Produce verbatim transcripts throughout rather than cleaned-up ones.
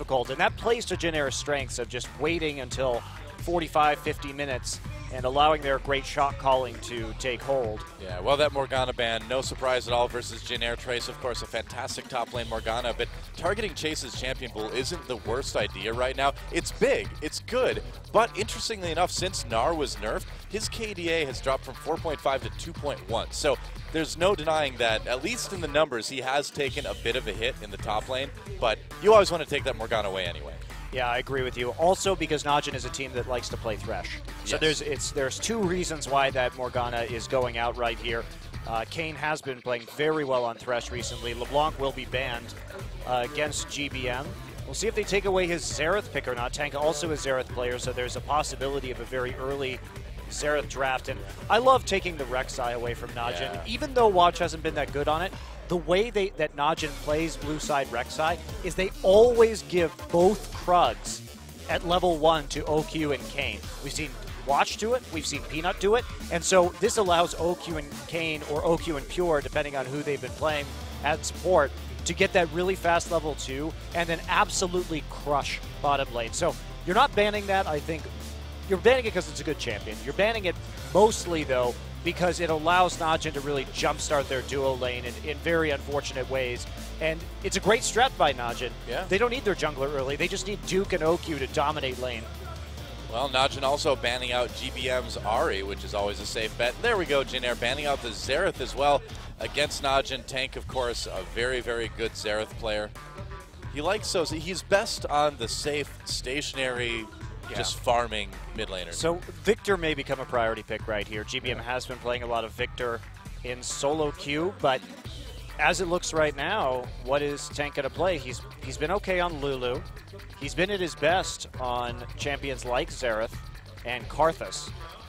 difficult, and that plays to Jin Air's strengths of just waiting until forty-five, fifty minutes and allowing their great shot calling to take hold. Yeah, well, that Morgana ban, no surprise at all versus Jin Air. Trace, of course, a fantastic top lane Morgana, but targeting Chase's champion pool isn't the worst idea right now. It's big, it's good, but interestingly enough, since Gnar was nerfed, his K D A has dropped from four point five to two point one. So there's no denying that, at least in the numbers, he has taken a bit of a hit in the top lane, but you always want to take that Morgana away anyway. Yeah, I agree with you. Also, because Najin is a team that likes to play Thresh. So yes. there's it's there's two reasons why that Morgana is going out right here. Uh, Kane has been playing very well on Thresh recently. LeBlanc will be banned uh, against G B M. We'll see if they take away his Xerath pick or not. Tank also a Xerath player, so there's a possibility of a very early Xerath draft. And I love taking the Rek'Sai away from Najin. Yeah. Even though Watch hasn't been that good on it, the way they that Najin plays blue side Rek'Sai is they always give both Krugs at level one to O Q and Kane. We've seen Watch do it, we've seen Peanut do it, and so this allows O Q and Kane, or O Q and Pure, depending on who they've been playing at support, to get that really fast level two and then absolutely crush bottom lane. So you're not banning that, I think. You're banning it because it's a good champion. You're banning it mostly, though, because it allows Najin to really jumpstart their duo lane in, in very unfortunate ways. And it's a great strat by Najin. Yeah. They don't need their jungler early. They just need Duke and O Q to dominate lane. Well, Najin also banning out G B M's Ahri, which is always a safe bet. There we go, Jin Air banning out the Xerath as well against Najin. Tank, of course, a very, very good Xerath player. He likes those. He's best on the safe, stationary, yeah. just farming mid laner. So Victor may become a priority pick right here. G B M yeah. has been playing a lot of Victor in solo queue, but as it looks right now, what is Tank going to play? He's He's been okay on Lulu. He's been at his best on champions like Xerath and Karthus.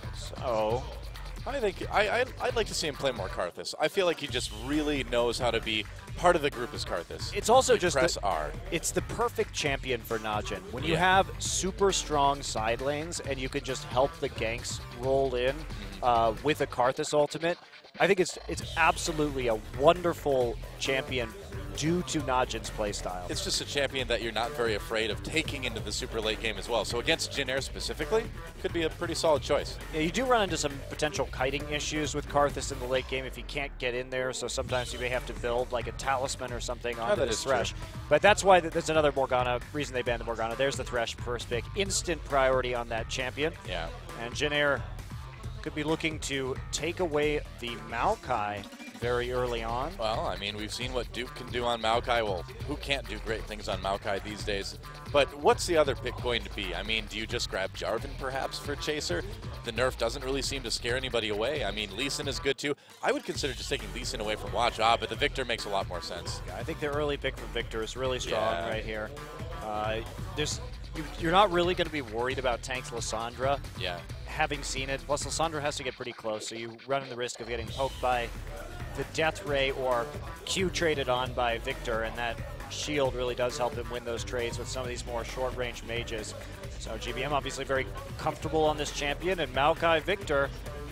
So I think I, I, I'd like to see him play more Karthus. I feel like he just really knows how to be part of the group as Karthus. It's also like just press the, R. It's the perfect champion for Najin. When you yeah. have super strong side lanes and you can just help the ganks roll in mm-hmm. uh, with a Karthus ultimate, I think it's it's absolutely a wonderful champion due to Najin's playstyle. It's just a champion that you're not very afraid of taking into the super late game as well. So against Jin Air specifically, could be a pretty solid choice. Yeah, you do run into some potential kiting issues with Karthus in the late game if you can't get in there, so sometimes you may have to build like a talisman or something onto oh, the Thresh. True. But that's why th that's another Morgana, reason they banned the Morgana. There's the Thresh first pick. Instant priority on that champion. Yeah. And Jin Air could be looking to take away the Maokai very early on. Well, I mean, we've seen what Duke can do on Maokai. Well, who can't do great things on Maokai these days? But what's the other pick going to be? I mean, do you just grab Jarvan perhaps for Chaser? The nerf doesn't really seem to scare anybody away. I mean, Lee Sin is good too. I would consider just taking Lee Sin away from Watch. Ah, but the Victor makes a lot more sense. Yeah, I think the early pick from Victor is really strong yeah. right here. Uh, there's, you, you're not really going to be worried about Tank's Lissandra. Yeah. Having seen it, plus Lissandra has to get pretty close, so you run the risk of getting poked by the Death Ray or Q traded on by Victor, and that shield really does help him win those trades with some of these more short-range mages. So G B M obviously very comfortable on this champion, and Maokai Victor,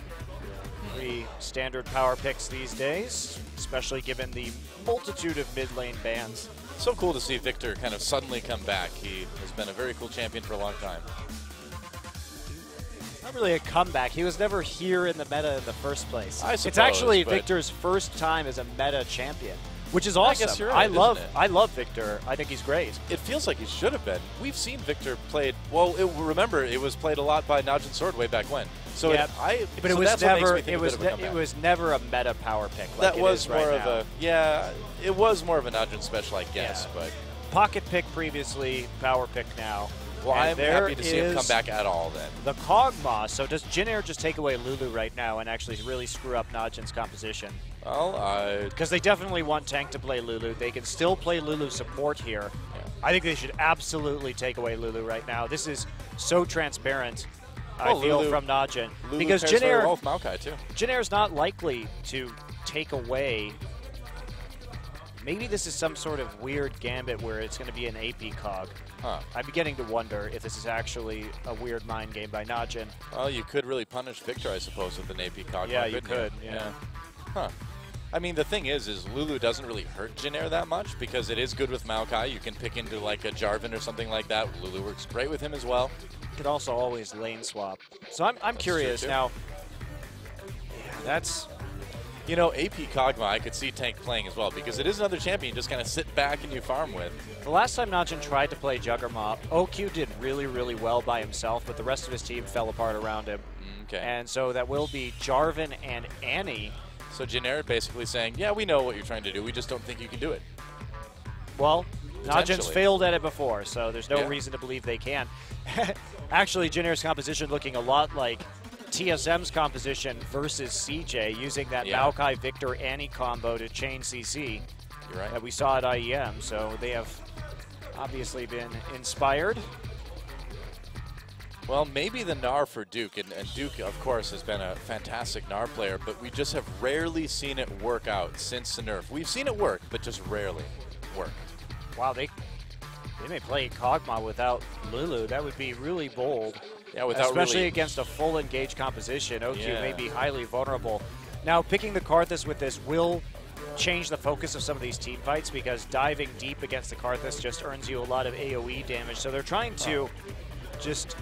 pretty standard power picks these days, especially given the multitude of mid-lane bans. So cool to see Victor kind of suddenly come back. He has been a very cool champion for a long time. Not really a comeback. He was never here in the meta in the first place. I suppose, it's actually Victor's first time as a meta champion, which is awesome. I guess you're I right, love, isn't it? I love Victor. I think he's great. It feels like he should have been. We've seen Victor played. Well, it, remember it was played a lot by Najin Sword way back when. So yeah, it, I. But so it was that's never. What makes me think it was. a bit of a it was never a meta power pick. Like that it was is more right of now. a. Yeah, it was more of a Najin special, I guess. Yeah. But pocket pick previously, power pick now. Well, and I'm there happy to see him come back at all then. The Kog'Maw. So does Jin Air just take away Lulu right now and actually really screw up Najin's composition? Well, I. Because they definitely want Tank to play Lulu. They can still play Lulu support here. Yeah. I think they should absolutely take away Lulu right now. This is so transparent, well, I feel, Lulu, from Najin. Lulu because pairs Jin very Air, well with Maokai too. Jin Air's not likely to take away. Maybe this is some sort of weird gambit where it's going to be an A P cog. Huh. I'm beginning to wonder if this is actually a weird mind game by Najin. Well, you could really punish Victor, I suppose, with an A P cog. Yeah, you could. You? Yeah. Huh. I mean, the thing is, is Lulu doesn't really hurt Jin Air that much because it is good with Maokai. You can pick into like a Jarvan or something like that. Lulu works great with him as well. You could also always lane swap. So I'm, I'm curious now. Yeah, that's... You know, A P Kog'Maw, I could see Tank playing as well because it is another champion you just kind of sit back and you farm with. The last time Najin tried to play Juggernaut, O Q did really, really well by himself, but the rest of his team fell apart around him. Okay. And so that will be Jarvan and Annie. So Jin Air basically saying, yeah, we know what you're trying to do. We just don't think you can do it. Well, Najin's failed at it before, so there's no yeah. reason to believe they can. Actually, Jin Air's composition looking a lot like T S M's composition versus C J, using that yeah. Maokai Victor Annie combo to chain C C. You're right. That we saw at I E M, so they have obviously been inspired. Well, maybe the Gnar for Duke, and, and Duke, of course, has been a fantastic Gnar player, but we just have rarely seen it work out since the nerf. We've seen it work, but just rarely work. Wow, they they may play Kog'Maw without Lulu. That would be really bold. Yeah, without especially really against a full engaged composition. O Q yeah. may be highly vulnerable. Now, picking the Karthus with this will change the focus of some of these team fights because diving deep against the Karthus just earns you a lot of A O E damage. So they're trying to oh. just...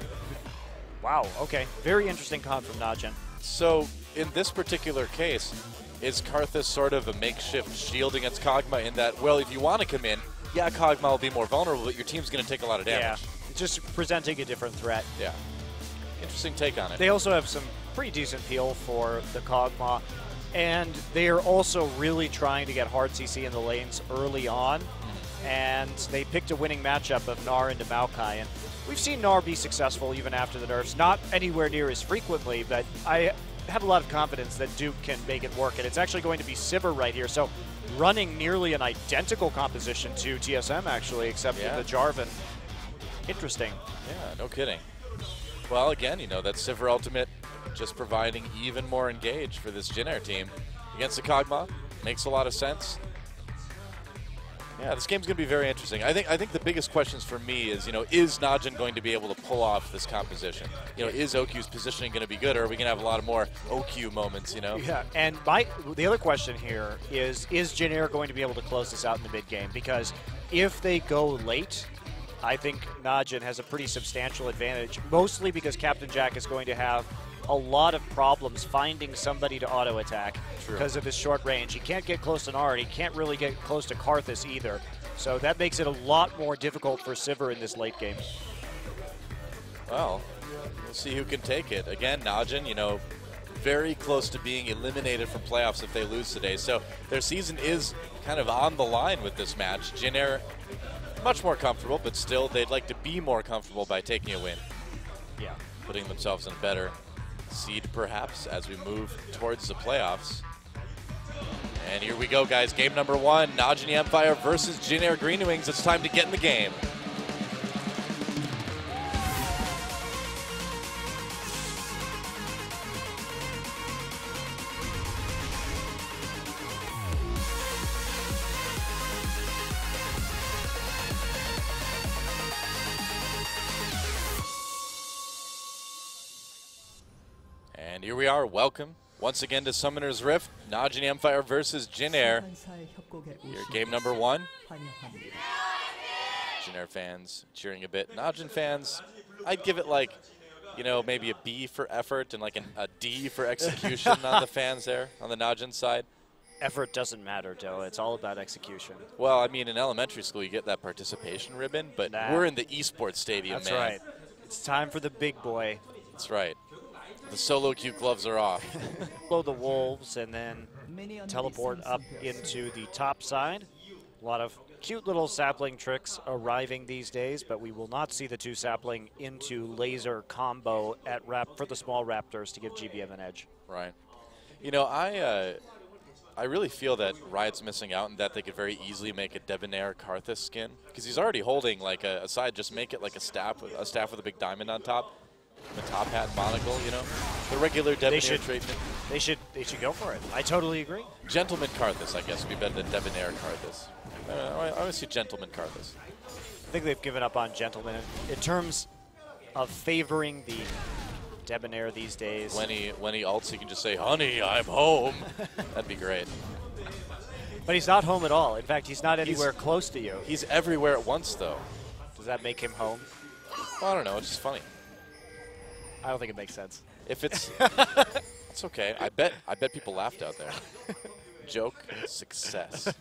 Wow, okay. Very interesting comp from Najin. So, in this particular case, is Karthus sort of a makeshift shield against Kog'Maw in that, well, if you want to come in, yeah, Kog'Maw will be more vulnerable, but your team's going to take a lot of damage. Yeah, it's just presenting a different threat. Yeah. Interesting take on it. They also have some pretty decent peel for the Kog'Maw, and they are also really trying to get hard C C in the lanes early on, mm-hmm. and they picked a winning matchup of Gnar into Maokai, and we've seen Gnar be successful even after the nerfs, not anywhere near as frequently, but I have a lot of confidence that Duke can make it work, and it's actually going to be Sivir right here, so running nearly an identical composition to T S M, actually, except yeah. for the Jarvan. Interesting. Yeah, no kidding. Well, again, you know, that Sivir ultimate just providing even more engage for this Jin Air team against the Kog'Maw. Makes a lot of sense. Yeah, this game's going to be very interesting. I think I think the biggest questions for me is, you know, is Najin going to be able to pull off this composition? You know, is O Q's positioning going to be good, or are we going to have a lot of more O Q moments, you know? Yeah, and my the other question here is, is Jin Air going to be able to close this out in the mid-game? Because if they go late, I think Najin has a pretty substantial advantage, mostly because Captain Jack is going to have a lot of problems finding somebody to auto-attack because of his short range. He can't get close to Gnar, and he can't really get close to Karthus either. So that makes it a lot more difficult for Sivir in this late game. Well, we'll see who can take it. Again, Najin, you know, very close to being eliminated from playoffs if they lose today. So their season is kind of on the line with this match. Jin Air, much more comfortable, but still they'd like to be more comfortable by taking a win. Yeah. Putting themselves in a better seed, perhaps, as we move towards the playoffs. And here we go, guys. Game number one, Najin e-mFire versus Jin Air Green Wings. It's time to get in the game. And here we are. Welcome once again to Summoner's Rift. Najin e-mFire versus Jin Air. Here, game number one. Jin Air fans cheering a bit. Najin fans, I'd give it like, you know, maybe a B for effort and like an, a D for execution on the fans there, on the Najin side. Effort doesn't matter, Joe. It's all about execution. Well, I mean, in elementary school, you get that participation ribbon, but nah. We're in the esports stadium, That's man. right. It's time for the big boy. That's right. The solo queue gloves are off. Blow the wolves and then teleport up into the top side. A lot of cute little sapling tricks arriving these days, but we will not see the two sapling into laser combo at rap for the small raptors to give G B M an edge. Right. You know, I uh, I really feel that Riot's missing out and that they could very easily make a Debonair Karthus skin, because he's already holding like a, a side. Just make it like a staff with a staff with a big diamond on top. The top hat and monocle, you know, the regular Debonair should, treatment. They should, they should go for it. I totally agree. Gentleman Karthus, I guess, would be better than Debonair Karthus. Uh, I, I want to see Gentleman Karthus. I think they've given up on Gentleman in terms of favoring the debonair these days. When he when he ults, he can just say, "Honey, I'm home." That'd be great. But he's not home at all. In fact, he's not anywhere He's, close to you. He's everywhere at once, though. Does that make him home? Well, I don't know. It's just funny. I don't think it makes sense. If it's, it's okay. I bet I bet people laughed out there. Joke success.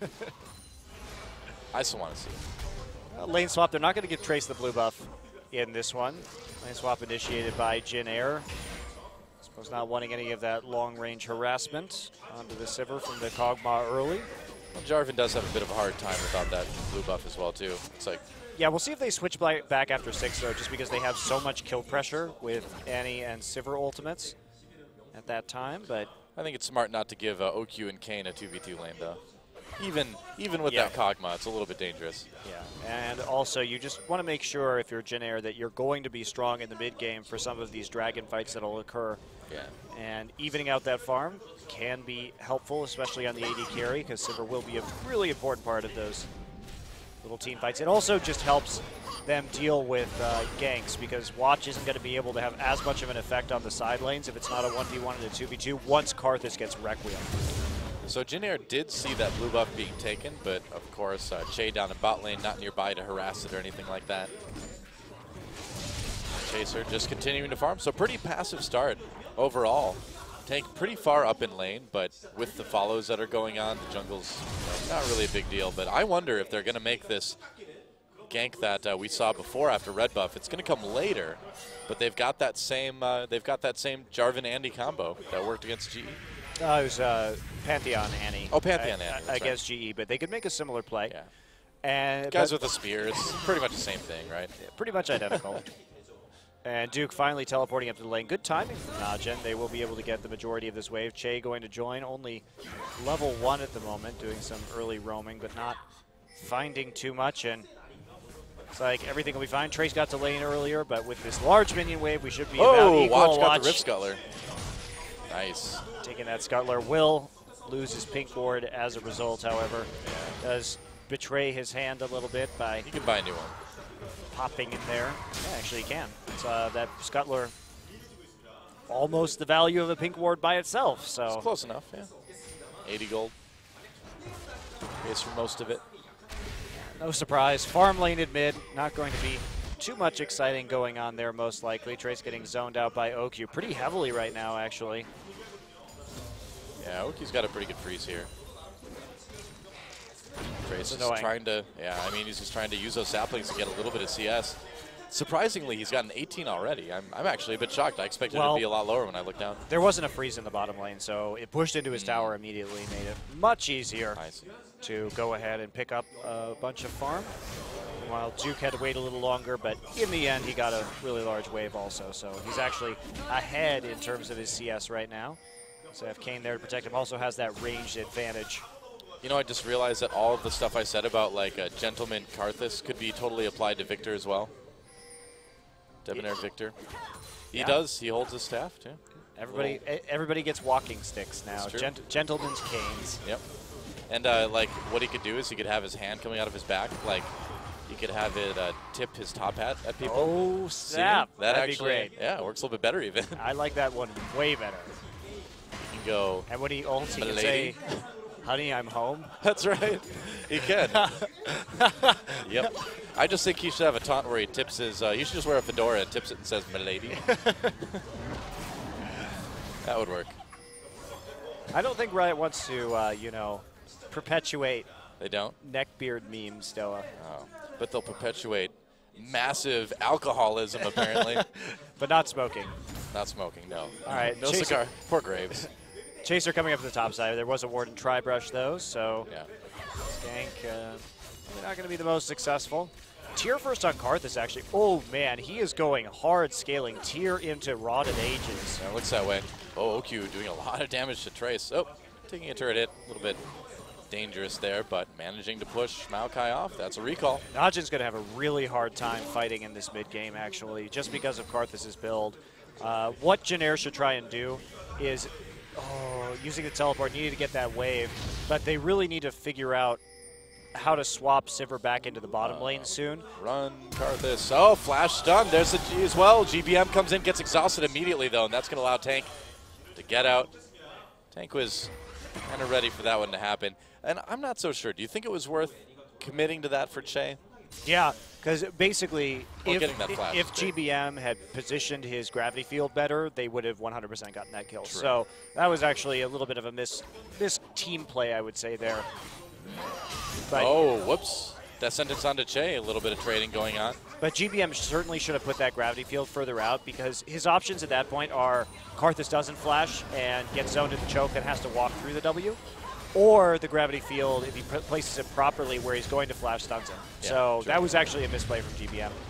I still want to see it. Uh, lane swap. They're not going to give Trace the blue buff in this one. Lane swap initiated by Jin Air. Suppose not wanting any of that long-range harassment onto the Sivir from the Kog'Maw early. Well, Jarvan does have a bit of a hard time without that blue buff as well, too. It's like, yeah, we'll see if they switch back after six, though, just because they have so much kill pressure with Annie and Sivir ultimates at that time. But I think it's smart not to give uh, O Q and Kayn a two v two lane, though. Even even with yeah. that Kog'Maw, it's a little bit dangerous. Yeah, and also you just want to make sure if you're Jin Air that you're going to be strong in the mid game for some of these dragon fights that will occur. Yeah. And evening out that farm can be helpful, especially on the A D carry, because Sivir will be a really important part of those little team fights. It also just helps them deal with uh, ganks, because Watch isn't going to be able to have as much of an effect on the side lanes if it's not a one v one and a two v two once Karthus gets Requiem. So Jin Air did see that blue buff being taken, but of course uh, Che down in bot lane, not nearby to harass it or anything like that. Chaser just continuing to farm, so pretty passive start overall. Tank pretty far up in lane, but with the follows that are going on, the jungle's you know, not really a big deal. But I wonder if they're going to make this gank that uh, we saw before after red buff. It's going to come later, but they've got that same uh, they've got that same Jarvan Andy combo that worked against G E. Uh, it was uh, Pantheon Annie. Oh, Pantheon uh, Annie. against right. G E, but they could make a similar play. Yeah. And guys with a spear, it's pretty much the same thing, right? Yeah, pretty much identical. And Duke finally teleporting up to the lane. Good timing from Najin. They will be able to get the majority of this wave. Che going to join, only level one at the moment, doing some early roaming, but not finding too much. And it's like everything will be fine. Trace got to lane earlier, but with this large minion wave, we should be oh, about equal. Watch got Watch the Rift Scuttler. Nice. Taking that Scuttler. Will lose his pink board as a result, however. Yeah. Does betray his hand a little bit by He can buy a new one. Popping in there. Yeah, actually he can. It's uh, that Scuttler almost the value of a pink ward by itself. So it's close enough, yeah. eighty gold. Pays for most of it. No surprise. Farm lane in mid. Not going to be too much exciting going on there, most likely. Trace getting zoned out by O Q pretty heavily right now, actually. Yeah, O Q's got a pretty good freeze here. Trace is annoying. trying to, yeah, I mean, he's just trying to use those saplings to get a little bit of C S. Surprisingly, he's got an eighteen already. I'm, I'm actually a bit shocked. I expected well, it to be a lot lower when I looked down. There wasn't a freeze in the bottom lane, so it pushed into his mm. tower immediately, made it much easier Nice. to go ahead and pick up a bunch of farm. While Duke had to wait a little longer, but in the end, he got a really large wave also. So he's actually ahead in terms of his C S right now. So if Kayn there to protect him, also has that ranged advantage. You know, I just realized that all of the stuff I said about, like, a Gentleman Karthus could be totally applied to Victor as well. Debonair Victor. He yeah. does. He holds his staff, too. Everybody e everybody gets walking sticks now. Gent gentleman's canes. Yep. And, uh, like, what he could do is he could have his hand coming out of his back. Like, he could have it uh, tip his top hat at people. Oh, snap. That That'd actually, be great. Yeah, it works a little bit better, even. I like that one way better. You can go, and when he ults, he can lady. say, honey, I'm home. That's right. He can. Yep. I just think he should have a taunt where he tips his, uh, he should just wear a fedora and tips it and says, milady. That would work. I don't think Riot wants to, uh, you know, perpetuate They don't? neckbeard memes, Doa. Oh. But they'll perpetuate massive alcoholism, apparently. But not smoking. Not smoking, no. All right. No Chaser. cigar. Poor Graves. Chaser coming up to the top side. There was a Warden Tri-Brush, though, so Yeah. Skank uh, probably not going to be the most successful. Tier first on Karthus, actually. Oh, man, he is going hard scaling Tier into Rotted Ages. Yeah, it looks that way. Oh, O Q doing a lot of damage to Trace. Oh, taking a turret hit. A little bit dangerous there, but managing to push Maokai off. That's a recall. Najin's going to have a really hard time fighting in this mid game, actually, just because of Karthus' build. Uh, what Jin Air should try and do is, oh, using the teleport, needed to get that wave, but they really need to figure out how to swap Sivir back into the bottom uh, lane soon. Run, Karthus. Oh, flash stun. There's the G as well. G B M comes in, gets exhausted immediately, though, and that's going to allow Tank to get out. Tank was kind of ready for that one to happen. And I'm not so sure. Do you think it was worth committing to that for Che? Yeah, because basically, Well, if, getting that flash if is G big. B M had positioned his gravity field better, they would have one hundred percent gotten that kill. True. So that was actually a little bit of a miss, miss team play, I would say, there. But, Oh, whoops. That sentence onto Che, a little bit of trading going on. but G B M certainly should have put that gravity field further out because his options at that point are Karthus doesn't flash and gets zoned in the choke and has to walk through the W, or the gravity field, if he places it properly where he's going to flash, stuns him. Yeah, so true. that was actually a misplay from G B M.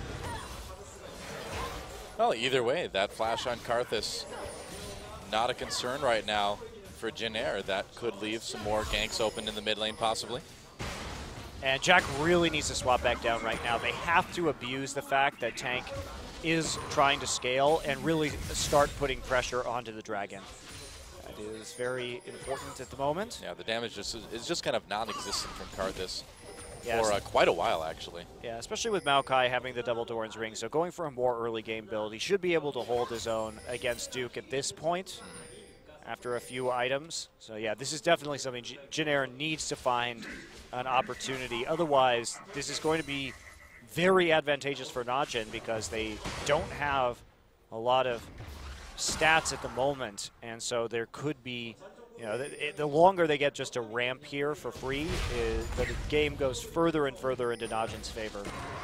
Well, either way, that flash on Karthus, not a concern right now for Jin Air. That could leave some more ganks open in the mid lane, possibly. And Jack really needs to swap back down right now. They have to abuse the fact that Tank is trying to scale and really start putting pressure onto the Dragon. That is very important at the moment. Yeah, the damage just is just kind of non-existent from Karthus Yes. for uh, quite a while, actually. Yeah, especially with Maokai having the double Doran's ring. So going for a more early game build, he should be able to hold his own against Duke at this point after a few items. So yeah, this is definitely something J Jin Air needs to find an opportunity. Otherwise, this is going to be very advantageous for Najin because they don't have a lot of stats at the moment. And so there could be, you know, the, the longer they get just a ramp here for free, is, the game goes further and further into Najin's favor.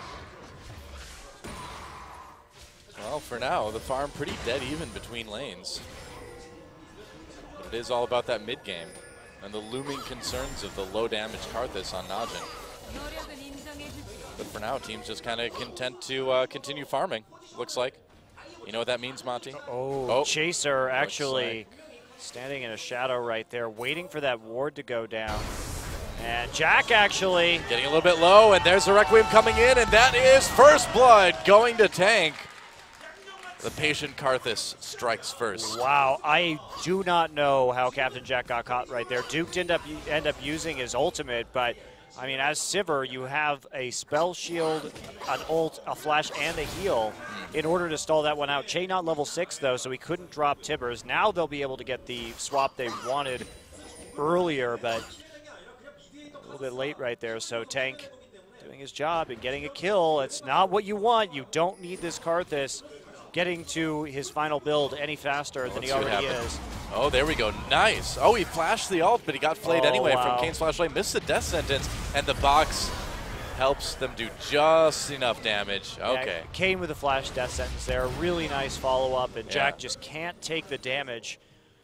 Well, for now, the farm pretty dead even between lanes. But it is all about that mid game and the looming concerns of the low damage Karthus on Najin. But for now, team's just kind of content to uh, continue farming, looks like. You know what that means, Monty? Oh, Oh, Chaser actually like- standing in a shadow right there, waiting for that ward to go down. And Jack actually Getting a little bit low, and there's the Requiem coming in, and that is first blood going to Tank. The patient Karthus strikes first. Wow, I do not know how Captain Jack got caught right there. Duke did end up, end up using his ultimate, but I mean, as Sivir, you have a spell shield, an ult, a flash, and a heal in order to stall that one out. Che not level six, though, so he couldn't drop Tibbers. Now they'll be able to get the swap they wanted earlier, but a little bit late right there. So Tank doing his job and getting a kill. It's not what you want. You don't need this Karthus getting to his final build any faster than Let's he see what already happens. is. Oh, there we go. Nice. Oh, he flashed the ult, but he got flayed Oh, anyway wow. from Kane's flashlight. Missed the death sentence, and the box helps them do just enough damage. Okay. Yeah, Kane with a flash death sentence there. Really nice follow-up, and Yeah. Jack just can't take the damage.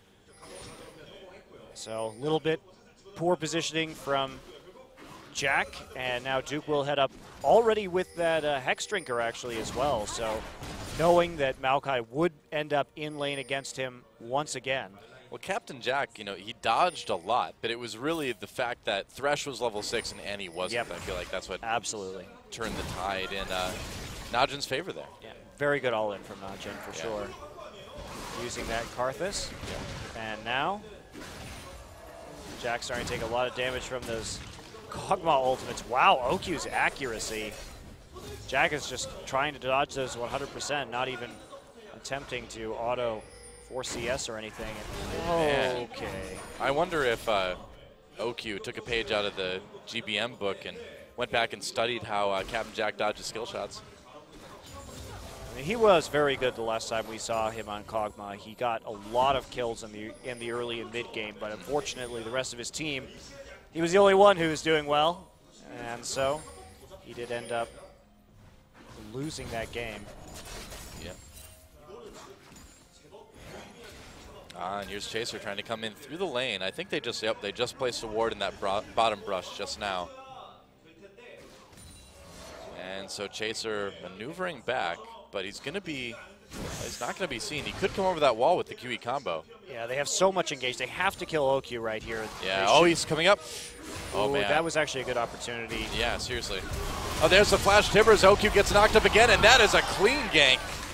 So a little bit poor positioning from Jack, and now Duke will head up already with that uh, Hex Drinker actually as well. So knowing that Maokai would end up in lane against him once again. Well, Captain Jack, you know, he dodged a lot, but it was really the fact that Thresh was level six and Annie wasn't. Yep. I feel like that's what Absolutely. turned the tide in uh, Najin's favor there. Yeah, very good all-in from Najin for Yeah. sure. Using that Karthus. And now, Jack's starting to take a lot of damage from those Kog'Maw ultimates. Wow, O Q's accuracy. Jack is just trying to dodge those one hundred percent, not even attempting to auto four C S or anything. Man. Okay. I wonder if uh, O Q took a page out of the G B M book and went back and studied how uh, Captain Jack dodges skill shots. I mean, he was very good the last time we saw him on Kog'Maw. He got a lot of kills in the in the early and mid game, but unfortunately the rest of his team, he was the only one who was doing well, and so he did end up losing that game. Yeah. Ah, and here's Chaser trying to come in through the lane. I think they just, yep, they just placed a ward in that bro bottom brush just now. And so Chaser maneuvering back, but he's going to be, he's not going to be seen. He could come over that wall with the Q E combo. Yeah, they have so much engaged. They have to kill O Q right here. Yeah, They oh, should- he's coming up. Oh, Ooh, man. that was actually a good opportunity. Yeah, seriously. Oh, there's the flash Tibbers. O Q gets knocked up again, and that is a clean gank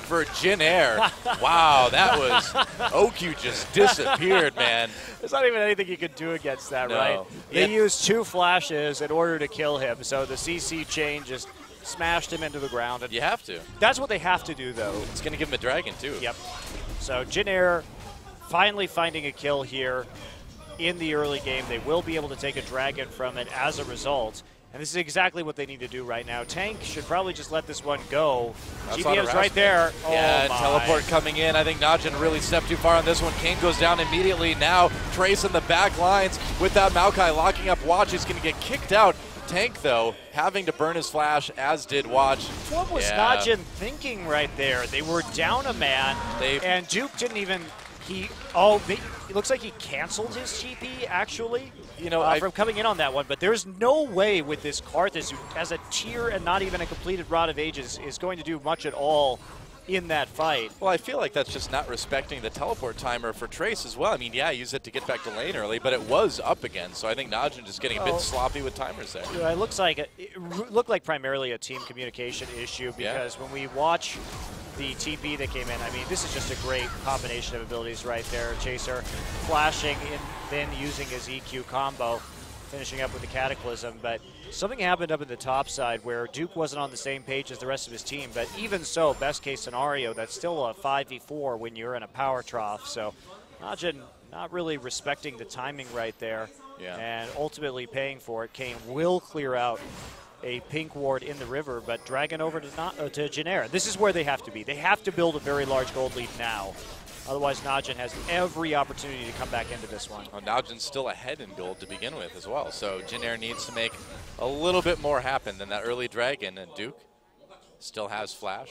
for Jin Air. Wow, that was, O Q just disappeared, man. There's not even anything you could do against that, No. right? They Yeah. used two flashes in order to kill him, so the C C chain just smashed him into the ground. And You have to. that's what they have to do, though. It's going to give him a dragon, too. Yep. So Jin Air finally finding a kill here in the early game. They will be able to take a dragon from it as a result. And this is exactly what they need to do right now. Tank should probably just let this one go. That's G B M's right there. Yeah, Oh my. teleport coming in. I think Najin really stepped too far on this one. Kane goes down immediately. Now Trace in the back lines with that Maokai locking up Watch. He's going to get kicked out. Tank, though, having to burn his flash, as did Watch. What was Yeah. Najin thinking right there? They were down a man, They- and Duke didn't even, he, oh, they, it looks like he canceled his T P, actually, You know, uh, I- from coming in on that one. But there's no way with this Karthus, who has a tier and not even a completed Rod of Ages, is going to do much at all in that fight. Well, I feel like that's just not respecting the teleport timer for Trace as well. I mean, yeah, use it to get back to lane early, but it was up again. So I think Najin just getting a Oh. bit sloppy with timers there. Yeah, it looks like, it looked like primarily a team communication issue, Yeah. because when we watch the T P that came in, I mean, this is just a great combination of abilities right there. Chaser flashing and then using his E Q combo, finishing up with the Cataclysm. But something happened up in the top side where Duke wasn't on the same page as the rest of his team. But even so, best case scenario, that's still a five v four when you're in a power trough. So Najin not really respecting the timing right there, Yeah. and ultimately paying for it. Kane will clear out a pink ward in the river, but Dragon over to, not, uh, to Jin Air. This is where they have to be. They have to build a very large gold lead now. Otherwise, Najin has every opportunity to come back into this one. Well, Najin's still ahead in gold to begin with as well. So Jin Air needs to make a little bit more happen than that early dragon. And Duke still has flash.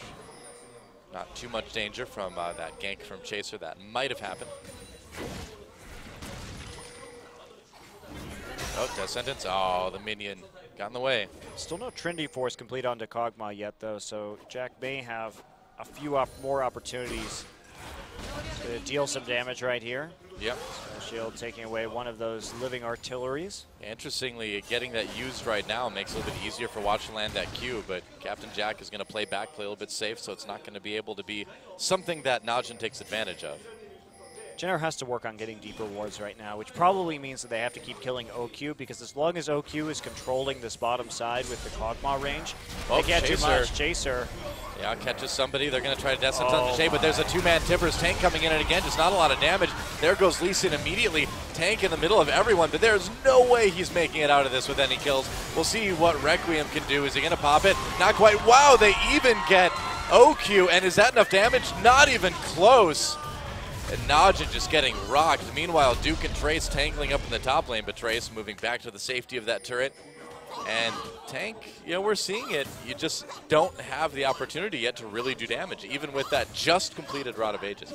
Not too much danger from uh, that gank from Chaser that might have happened. Oh, Death Sentence. Oh, the minion got in the way. Still no Trinity Force complete onto Kog'Maw yet, though, so Jack may have a few op more opportunities to deal some damage right here. Yep. Shield taking away one of those living artilleries. Interestingly, getting that used right now makes it a little bit easier for Watch to land that Q, but Captain Jack is going to play back, play a little bit safe, so it's not going to be able to be something that Najin takes advantage of. Jin Air has to work on getting deeper wards right now, which probably means that they have to keep killing O Q, because as long as O Q is controlling this bottom side with the Kog'Maw range, Oh, they can't do Chaser. much. Chaser. Yeah, catches somebody. They're going to try to death sentence on Oh the Shade, but there's a two-man Timbers tank coming in, and again, just not a lot of damage. There goes Lee Sin immediately. Tank in the middle of everyone, but there's no way he's making it out of this with any kills. We'll see what Requiem can do. Is he going to pop it? Not quite. Wow, they even get O Q, and is that enough damage? Not even close. And Najin just getting rocked. Meanwhile, Duke and Trace tangling up in the top lane, but Trace moving back to the safety of that turret. And Tank, you know, we're seeing it. You just don't have the opportunity yet to really do damage, even with that just completed Rod of Ages.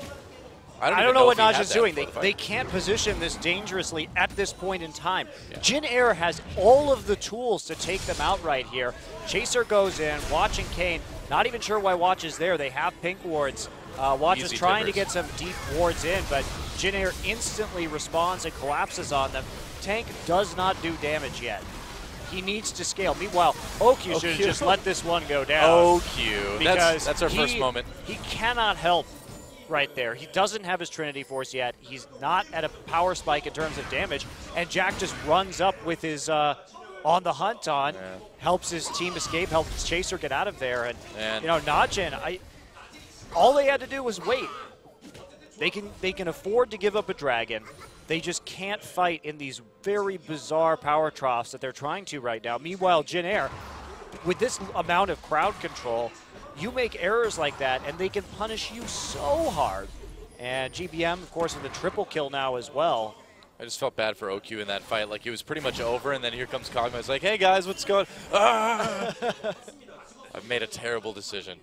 I don't, even know what if he had Najin's that doing. for They, the fight. they can't position this dangerously at this point in time. Yeah. Jin Air has all of the tools to take them out right here. Chaser goes in, Watch and Kane, not even sure why Watch is there. They have pink wards. Uh, Watch Easy is trying timbers. to get some deep wards in, but Jin Air instantly responds and collapses on them. Tank does not do damage yet. He needs to scale. Meanwhile, O Q should have O Q. just let this one go down. O Q. Because That's, that's our he- first moment. He cannot help right there. He doesn't have his Trinity Force yet. He's not at a power spike in terms of damage, and Jack just runs up with his uh, on the hunt on, Yeah. helps his team escape, helps Chaser get out of there, and And- you know, Najin, I all they had to do was wait. They can they can afford to give up a dragon. They just can't fight in these very bizarre power troughs that they're trying to right now. Meanwhile, Jin Air, with this amount of crowd control, you make errors like that, and they can punish you so hard. And G B M, of course, with a triple kill now as well. I just felt bad for O Q in that fight. Like, he was pretty much over, and then here comes Kog'Maw. He's like, hey, guys, what's going on? Ah! I've made a terrible decision.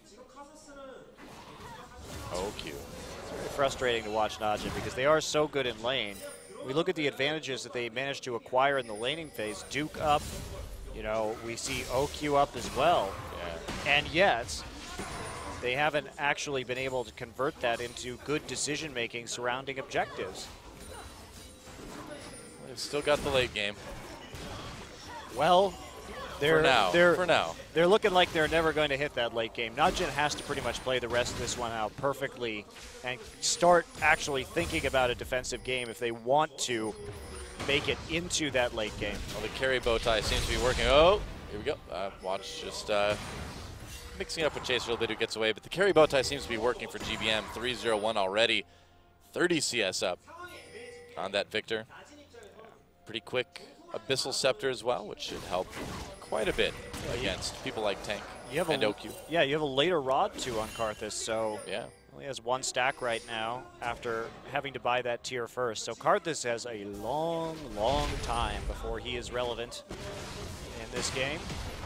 O Q. It's very frustrating to watch Najin because they are so good in lane. We look at the advantages that they managed to acquire in the laning phase. Duke up, you know, we see O Q up as well. Yeah. And yet, they haven't actually been able to convert that into good decision-making surrounding objectives. They've still got the late game. Well, They're, for now. They're, for now. They're looking like they're never going to hit that late game. Najin has to pretty much play the rest of this one out perfectly and start actually thinking about a defensive game if they want to make it into that late game. Well, the carry bow tie seems to be working. Oh, here we go. Uh, watch just uh, mixing up with Chaser a little bit who gets away, but the carry bow tie seems to be working for G B M. three zero one already. thirty C S up on that Victor. Pretty quick Abyssal Scepter as well, which should help quite a bit against people like Tank you have and a, O Q. Yeah, you have a later Rod too on Karthus, so yeah. He has one stack right now after having to buy that tier first. So Karthus has a long, long time before he is relevant in this game.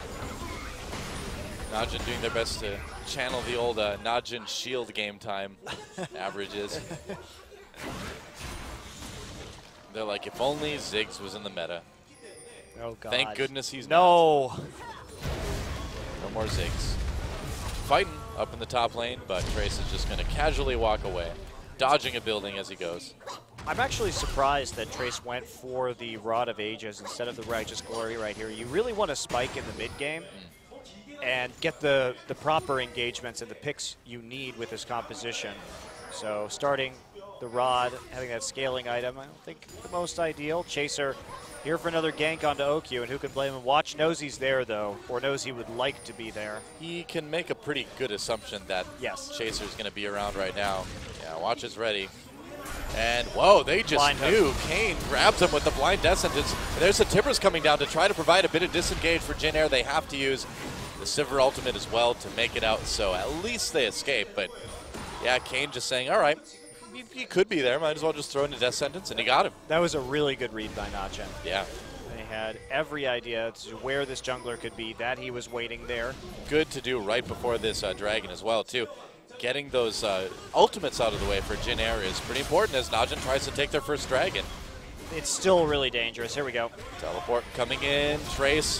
Najin doing their best to channel the old uh, Najin shield game time averages. They're like, if only Ziggs was in the meta. Oh, God. Thank goodness he's no. not. No more Ziggs. Fighting up in the top lane, but Trace is just going to casually walk away, dodging a building as he goes. I'm actually surprised that Trace went for the Rod of Ages instead of the Righteous Glory right here. You really want to spike in the mid game mm. and get the, the proper engagements and the picks you need with this composition. So starting the Rod, having that scaling item, I don't think the most ideal. Chaser here for another gank onto O Q, and who can blame him? Watch knows he's there, though, or knows he would like to be there. He can make a pretty good assumption that yes. Chaser's going to be around right now. Yeah, Watch is ready. And, whoa, they just blind knew. hook. Kane grabs him with the blind death sentence. There's the Tibbers coming down to try to provide a bit of disengage for Jin Air. They have to use the Sivir ultimate as well to make it out, so at least they escape. But, yeah, Kane just saying, all right, he, he could be there. Might as well just throw in a death sentence, and he got him. That was a really good read by Najin. Yeah. They had every idea to where this jungler could be, that he was waiting there. Good to do right before this uh, dragon as well, too. Getting those uh, ultimates out of the way for Jin Air is pretty important as Najin tries to take their first dragon. It's still really dangerous. Here we go. Teleport coming in. Trace.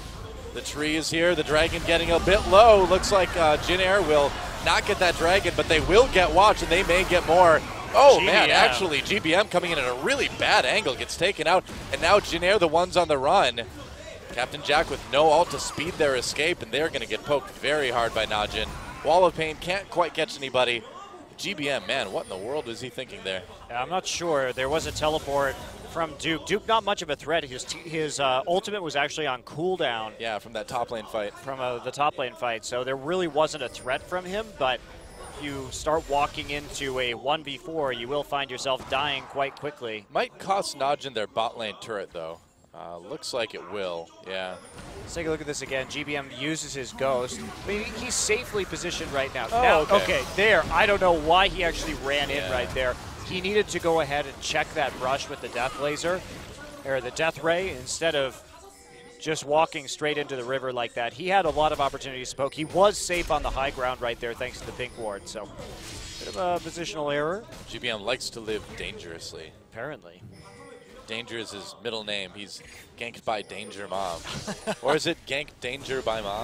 The tree is here. The dragon getting a bit low. Looks like uh, Jin Air will not get that dragon, but they will get Watch, and they may get more. Oh, G B M. Man, actually, G B M coming in at a really bad angle, gets taken out, and now Jin Air, the ones on the run. Captain Jack with no ult to speed their escape, and they're going to get poked very hard by Najin. Wall of Pain can't quite catch anybody. G B M, man, what in the world is he thinking there? Yeah, I'm not sure. There was a teleport from Duke. Duke, not much of a threat. His his uh, ultimate was actually on cooldown. Yeah, from that top lane fight. From uh, the top lane fight, so there really wasn't a threat from him, but you start walking into a one v four, you will find yourself dying quite quickly. Might cost Najin their bot lane turret, though. Uh, looks like it will, yeah. Let's take a look at this again. G B M uses his Ghost. I mean, he's safely positioned right now. Oh, now okay. okay, there. I don't know why he actually ran in yeah. right there. He needed to go ahead and check that brush with the Death Laser, or the Death Ray, instead of just walking straight into the river like that. He had a lot of opportunities to poke. He was safe on the high ground right there thanks to the pink ward, so bit of a positional error. G B M likes to live dangerously. Apparently. Danger is his middle name. He's ganked by Danger Mom. Or is it ganked Danger by Mom?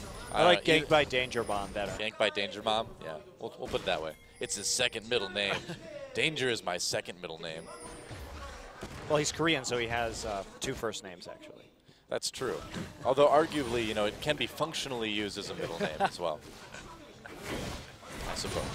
I like uh, ganked by Danger Bomb better. Ganked by Danger Mom? Yeah, we'll, we'll put it that way. It's his second middle name. Danger is my second middle name. Well, he's Korean, so he has uh, two first names, actually. That's true. Although arguably, you know, it can be functionally used as a middle name as well. I suppose.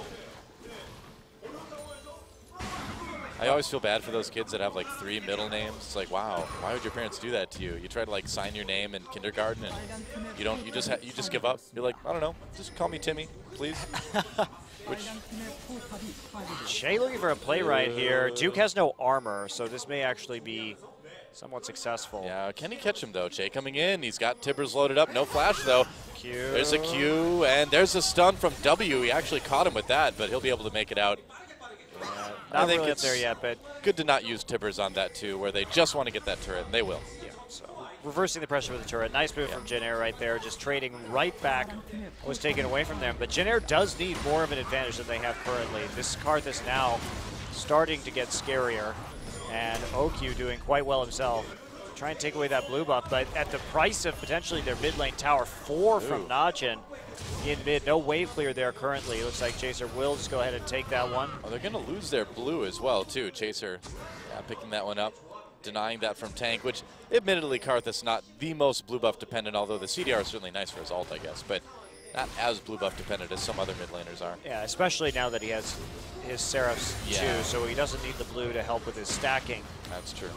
I always feel bad for those kids that have like three middle names. It's like, wow, why would your parents do that to you? You try to like sign your name in kindergarten and you don't. You just ha you just give up. You're like, I don't know, just call me Timmy, please. Which Shay looking for a play right here. Duke has no armor, so this may actually be somewhat successful. Yeah, can he catch him though? Che coming in. He's got Tibbers loaded up. No flash though. Q. There's a Q, and there's a stun from W. He actually caught him with that, but he'll be able to make it out. Yeah, I not think really it's there yet, but good to not use Tibbers on that too, where they just want to get that turret, and they will. Yeah, so reversing the pressure with the turret. Nice move yeah. from Jin Air right there, just trading right back was taken away from them. But Jin Air does need more of an advantage than they have currently. This Karthus now starting to get scarier, and O Q doing quite well himself. Trying to take away that blue buff, but at the price of potentially their mid lane tower. Four Ooh. From Najin in mid. No wave clear there currently. Looks like Chaser will just go ahead and take that one. Oh, they're going to lose their blue as well, too. Chaser yeah, picking that one up. denying that from tank, which admittedly Karthus not the most blue buff dependent, although the C D R is certainly nice for his ult, I guess, but not as blue buff dependent as some other mid laners are. Yeah, especially now that he has his Seraphs yeah. too, so he doesn't need the blue to help with his stacking. That's true.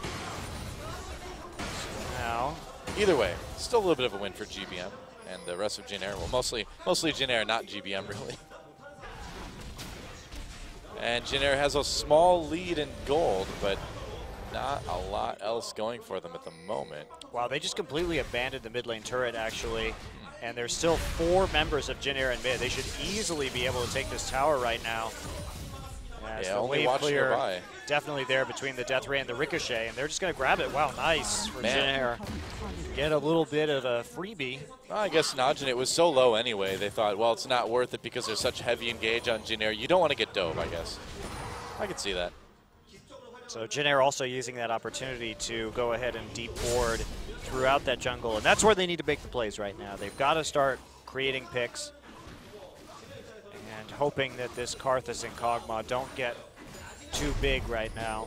So now, either way, still a little bit of a win for G B M and the rest of Jin Air. Well, mostly, mostly Jin Air, not G B M really. And Jin Air has a small lead in gold, but not a lot else going for them at the moment. Wow, they just completely abandoned the mid lane turret, actually. And there's still four members of Jin Air in mid. They should easily be able to take this tower right now. As yeah, the only wave watch clear nearby. Definitely there between the Death Ray and the Ricochet, and they're just going to grab it. Wow, nice for Man. Jin Air. Get a little bit of a freebie. Well, I guess Najin, it was so low anyway, they thought, well, it's not worth it because there's such heavy engage on Jin Air. You don't want to get dove, I guess. I can see that. So Jin Air also using that opportunity to go ahead and deep ward throughout that jungle, and that's where they need to make the plays right now. They've got to start creating picks and hoping that this Karthus and Kog'Maw don't get too big right now.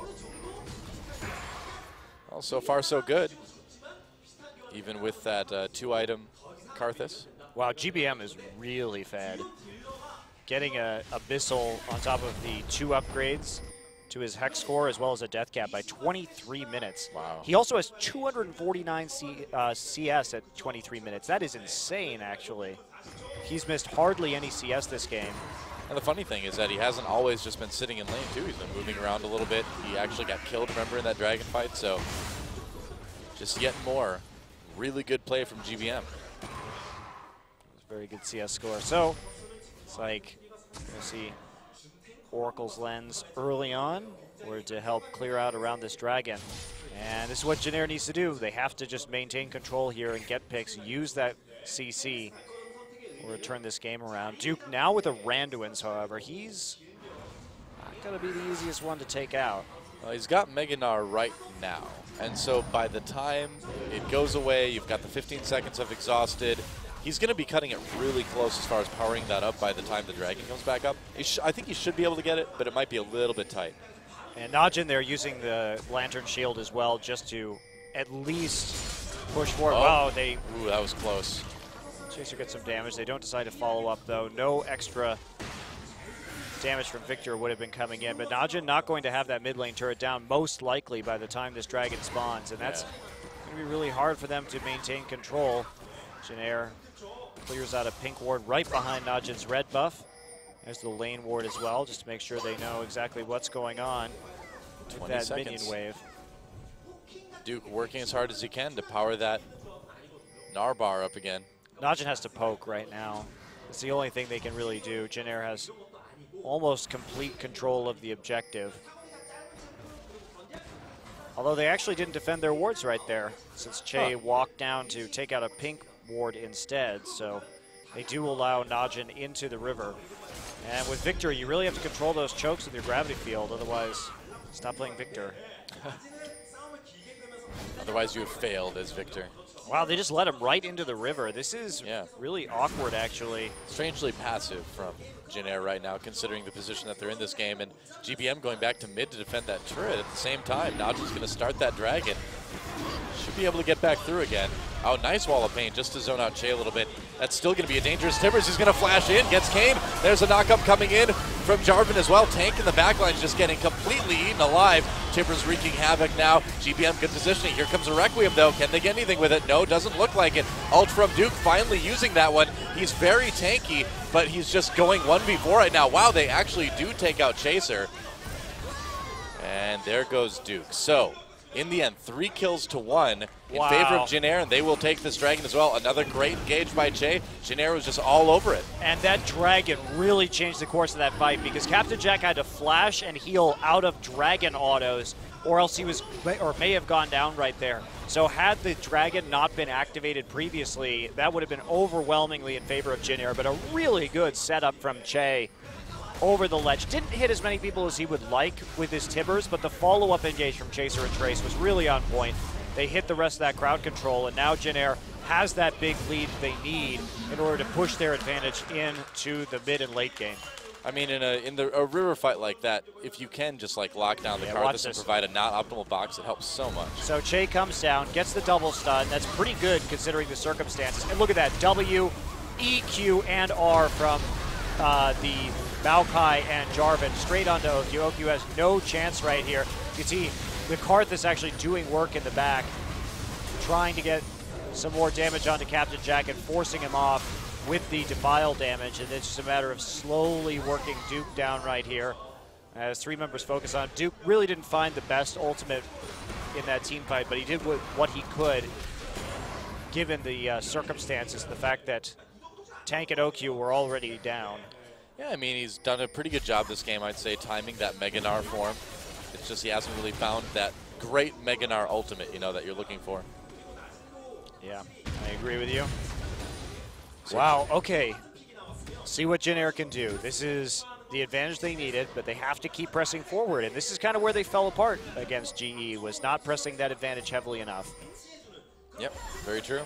Well, so far so good. Even with that uh, two-item Karthus. Wow, G B M is really fed. Getting a Abyssal on top of the two upgrades to his Hex score as well as a Death Cap by twenty-three minutes. Wow. He also has two hundred forty-nine C, uh, C S at twenty-three minutes. That is insane, actually. He's missed hardly any C S this game. And the funny thing is that he hasn't always just been sitting in lane, too. He's been moving around a little bit. He actually got killed, remember, in that dragon fight. So just yet more really good play from G B M. Very good C S score. So it's like you're going to see Oracle's Lens early on or to help clear out around this dragon. And this is what Jin Air needs to do. They have to just maintain control here and get picks, use that C C or turn this game around. Duke now with a Randuin's, however, he's not going to be the easiest one to take out. Well, he's got Meganar right now. And so by the time it goes away, you've got the fifteen seconds of exhausted. He's going to be cutting it really close as far as powering that up by the time the dragon comes back up. I think he should be able to get it, but it might be a little bit tight. And Najin there using the Lantern Shield as well just to at least push forward. Oh. Wow, they... Ooh, that was close. Chaser gets some damage. They don't decide to follow up, though. No extra damage from Victor would have been coming in. But Najin not going to have that mid lane turret down, most likely by the time this dragon spawns. And that's yeah. going to be really hard for them to maintain control. Jin Air clears out a pink ward right behind Najin's red buff. There's the lane ward as well, just to make sure they know exactly what's going on with that seconds. minion wave. Duke working as hard as he can to power that Narbar up again. Najin has to poke right now. It's the only thing they can really do. Jin Air has almost complete control of the objective. Although they actually didn't defend their wards right there, since Che huh. walked down to take out a pink ward instead. So they do allow Najin into the river. And with Victor, you really have to control those chokes with your gravity field, otherwise stop playing Victor. Otherwise you have failed as Victor. Wow, they just let him right into the river. This is yeah. really awkward, actually. Strangely passive from Jin Air right now, considering the position that they're in this game. And G B M going back to mid to defend that turret at the same time. Najin's going to start that dragon. Should be able to get back through again. Oh, nice wall of pain just to zone out Che a little bit. That's still going to be a dangerous Tibbers. He's going to flash in, gets Kane. There's a knock-up coming in from Jarvan as well. Tank in the backline just getting completely eaten alive. Tibbers wreaking havoc now. G B M good positioning. Here comes a Requiem though. Can they get anything with it? No, doesn't look like it. Ult from Duke finally using that one. He's very tanky, but he's just going one v four right now. Wow, they actually do take out Chaser. And there goes Duke. So, in the end, three kills to one in wow. favor of Jin Air, and they will take this dragon as well. Another great engage by Che. Jin Air was just all over it. And that dragon really changed the course of that fight because Captain Jack had to flash and heal out of dragon autos, or else he was, or may have gone down right there. So had the dragon not been activated previously, that would have been overwhelmingly in favor of Jin Air, but a really good setup from Che over the ledge. Didn't hit as many people as he would like with his Tibbers, but the follow-up engage from Chaser and Trace was really on point. They hit the rest of that crowd control, and now Jin Air has that big lead they need in order to push their advantage into the mid and late game. I mean, in a in the a river fight like that, if you can just like lock down the Yeah, Karthus and provide a not optimal box, it helps so much. So Che comes down, gets the double stun. That's pretty good considering the circumstances. And look at that, W, E, Q, and R from uh, the Maokai and Jarvan straight onto O Q. O Q has no chance right here. You can see the Karthus actually doing work in the back, trying to get some more damage onto Captain Jack and forcing him off with the Defile damage, and it's just a matter of slowly working Duke down right here. As three members focus on Duke, really didn't find the best ultimate in that team fight, but he did what he could given the uh, circumstances, the fact that Tank and O Q were already down. Yeah, I mean, he's done a pretty good job this game, I'd say, timing that Mega Gnar form. It's just he hasn't really found that great Mega Gnar ultimate, you know, that you're looking for. Yeah, I agree with you. Wow, okay. See what Jin Air can do. This is the advantage they needed, but they have to keep pressing forward, and this is kind of where they fell apart against G E, was not pressing that advantage heavily enough. Yep, very true.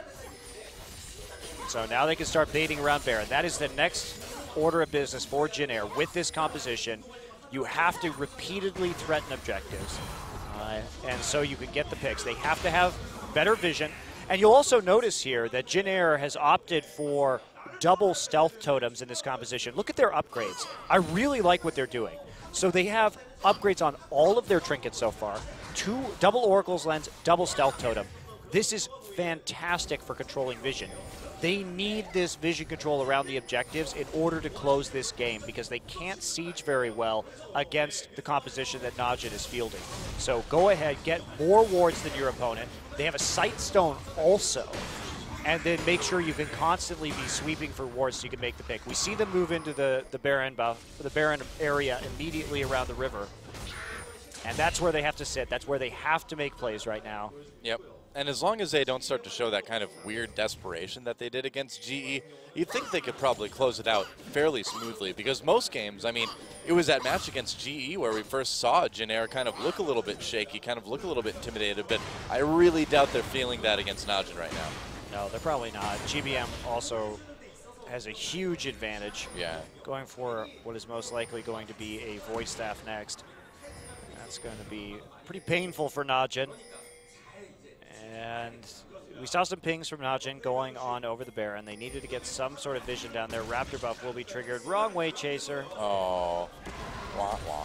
So now they can start baiting around Baron. That is the next order of business for Jin Air. With this composition, you have to repeatedly threaten objectives, uh, and so you can get the picks. They have to have better vision. And you'll also notice here that Jin Air has opted for double stealth totems in this composition. Look at their upgrades. I really like what they're doing. So they have upgrades on all of their trinkets so far. Two double Oracle's Lens, double stealth totem. This is fantastic for controlling vision. They need this vision control around the objectives in order to close this game because they can't siege very well against the composition that Najin is fielding. So go ahead, get more wards than your opponent. They have a sight stone also, and then make sure you can constantly be sweeping for wards so you can make the pick. We see them move into the, the Baron buff, the Baron area immediately around the river, and that's where they have to sit. That's where they have to make plays right now. Yep. And as long as they don't start to show that kind of weird desperation that they did against G E, you'd think they could probably close it out fairly smoothly. Because most games, I mean, it was that match against G E where we first saw Jin Air kind of look a little bit shaky, kind of look a little bit intimidated, but I really doubt they're feeling that against Najin right now. No, they're probably not. G B M also has a huge advantage. Yeah. Going for what is most likely going to be a voice staff next. That's going to be pretty painful for Najin. And we saw some pings from Najin going on over the Baron. They needed to get some sort of vision down there. Raptor buff will be triggered. Wrong way, Chaser. Oh. Wah, wah.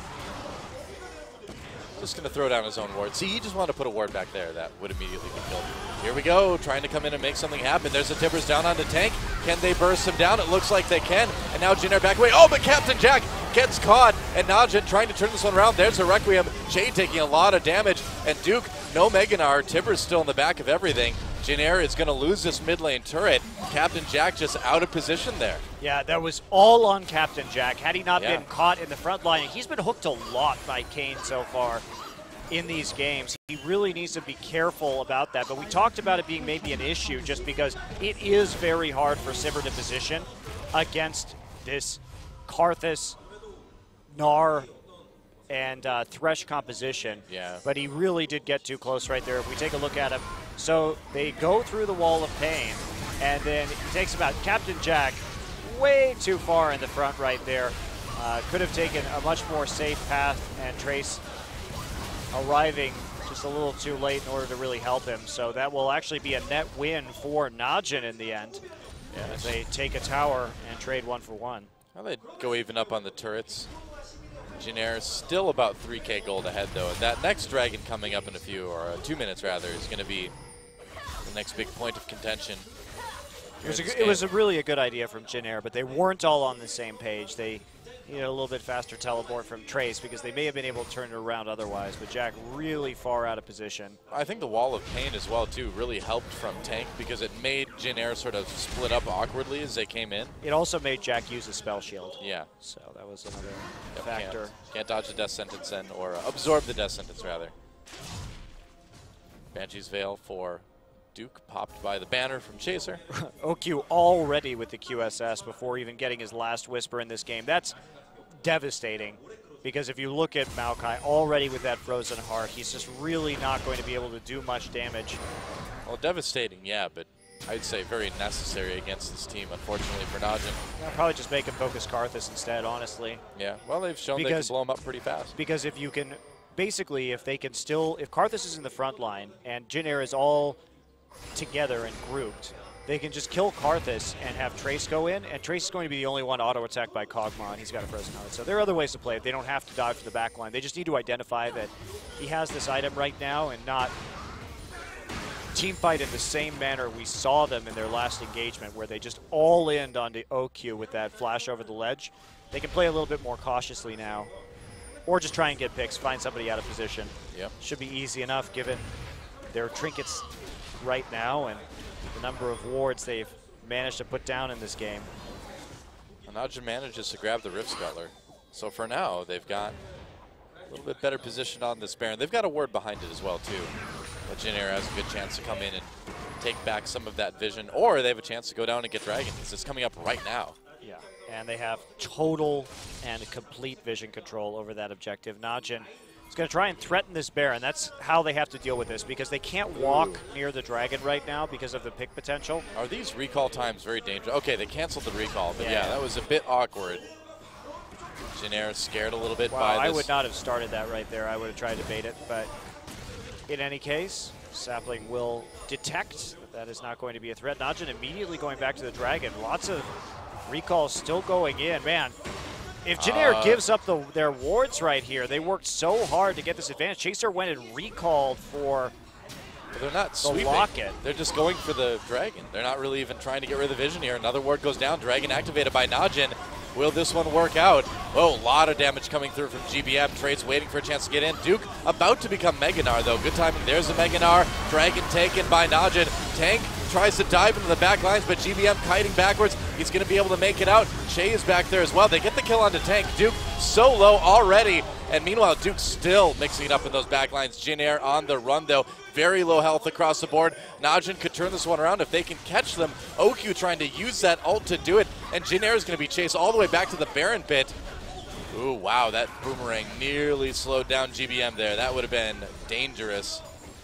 Just going to throw down his own ward. See, he just wanted to put a ward back there that would immediately be killed. Here we go, trying to come in and make something happen. There's the Tibbers down on the tank. Can they burst him down? It looks like they can. And now Jin Air back away. Oh, but Captain Jack gets caught. And Najin trying to turn this one around. There's a Requiem. Jay taking a lot of damage. And Duke, no Mega Gnar. Tibbers still in the back of everything. Jin Air is going to lose this mid lane turret. Captain Jack just out of position there. Yeah, that was all on Captain Jack. Had he not yeah. been caught in the front line, he's been hooked a lot by Kayn so far in these games. He really needs to be careful about that. But we talked about it being maybe an issue just because it is very hard for Sivir to position against this Karthus, Gnar, and uh, Thresh composition. Yeah. But he really did get too close right there. If we take a look at him, so they go through the wall of pain, and then he takes him out. Captain Jack way too far in the front right there. Uh, could have taken a much more safe path, and Trace arriving just a little too late in order to really help him. So that will actually be a net win for Najin in the end. Yeah, as they take a tower and trade one for one. Well, they go even up on the turrets. Jin Air still about three K gold ahead, though. That next dragon coming up in a few, or uh, two minutes rather, is going to be the next big point of contention. It was, a, it was a really a good idea from Jin Air, but they weren't all on the same page. They needed a little bit faster teleport from Trace because they may have been able to turn it around otherwise, but Jack really far out of position. I think the Wall of Pain as well, too, really helped from Tank because it made Jin Air sort of split up awkwardly as they came in. It also made Jack use a spell shield. Yeah. So that was another yep, factor. Can't, can't dodge the death sentence then, or uh, absorb the death sentence, rather. Banshee's Veil for Duke, popped by the banner from Chaser. O Q already with the Q S S before even getting his last Whisper in this game. That's devastating, because if you look at Maokai already with that Frozen Heart, he's just really not going to be able to do much damage. Well, devastating, yeah, but I'd say, very necessary against this team, unfortunately, for Najin. I'll probably just make him focus Karthus instead, honestly. Yeah, well, they've shown because, they can blow him up pretty fast. Because if you can, basically, if they can still, if Karthus is in the front line and Jin Air is all together and grouped, they can just kill Karthus and have Trace go in, and Trace is going to be the only one auto-attacked by Kog'Maw, and he's got a Frozen Heart. So there are other ways to play it. They don't have to dive for the back line. They just need to identify that he has this item right now and not team fight in the same manner we saw them in their last engagement, where they just all in onto O Q with that flash over the ledge. They can play a little bit more cautiously now, or just try and get picks, find somebody out of position. Yep. Should be easy enough given their trinkets right now and the number of wards they've managed to put down in this game. Najin manages to grab the Rift Scuttler. So for now, they've got a little bit better position on this Baron. They've got a ward behind it as well, too. But Jin Air has a good chance to come in and take back some of that vision, or they have a chance to go down and get Dragon, because it's coming up right now. Yeah, and they have total and complete vision control over that objective. Najin is going to try and threaten this Baron. That's how they have to deal with this, because they can't walk near the Dragon right now because of the pick potential. Are these recall times very dangerous? Okay, they canceled the recall, but yeah, yeah that was a bit awkward. Jin Air scared a little bit wow, by this. I would not have started that right there. I would have tried to bait it, but in any case, Sapling will detect that that is not going to be a threat. Najin immediately going back to the Dragon. Lots of recalls still going in. Man, if Jin Air uh, gives up the, their wards right here, they worked so hard to get this advantage. Chaser went and recalled for but they're not the sweeping. locket. They're just going for the Dragon. They're not really even trying to get rid of the vision here. Another ward goes down. Dragon activated by Najin. Will this one work out? Oh, a lot of damage coming through from G B M. Trace waiting for a chance to get in. Duke about to become Meganar, though. Good timing. There's a Meganar. Dragon taken by Najin. Tank tries to dive into the back lines, but G B M kiting backwards. He's going to be able to make it out. Shay is back there as well. They get the kill onto Tank. Duke so low already. And meanwhile, Duke still mixing it up in those back lines. Jin Air on the run, though. Very low health across the board. Najin could turn this one around if they can catch them. O Q trying to use that ult to do it. And Jin Air is going to be chased all the way back to the Baron pit. Ooh, wow, that boomerang nearly slowed down G B M there. That would have been dangerous.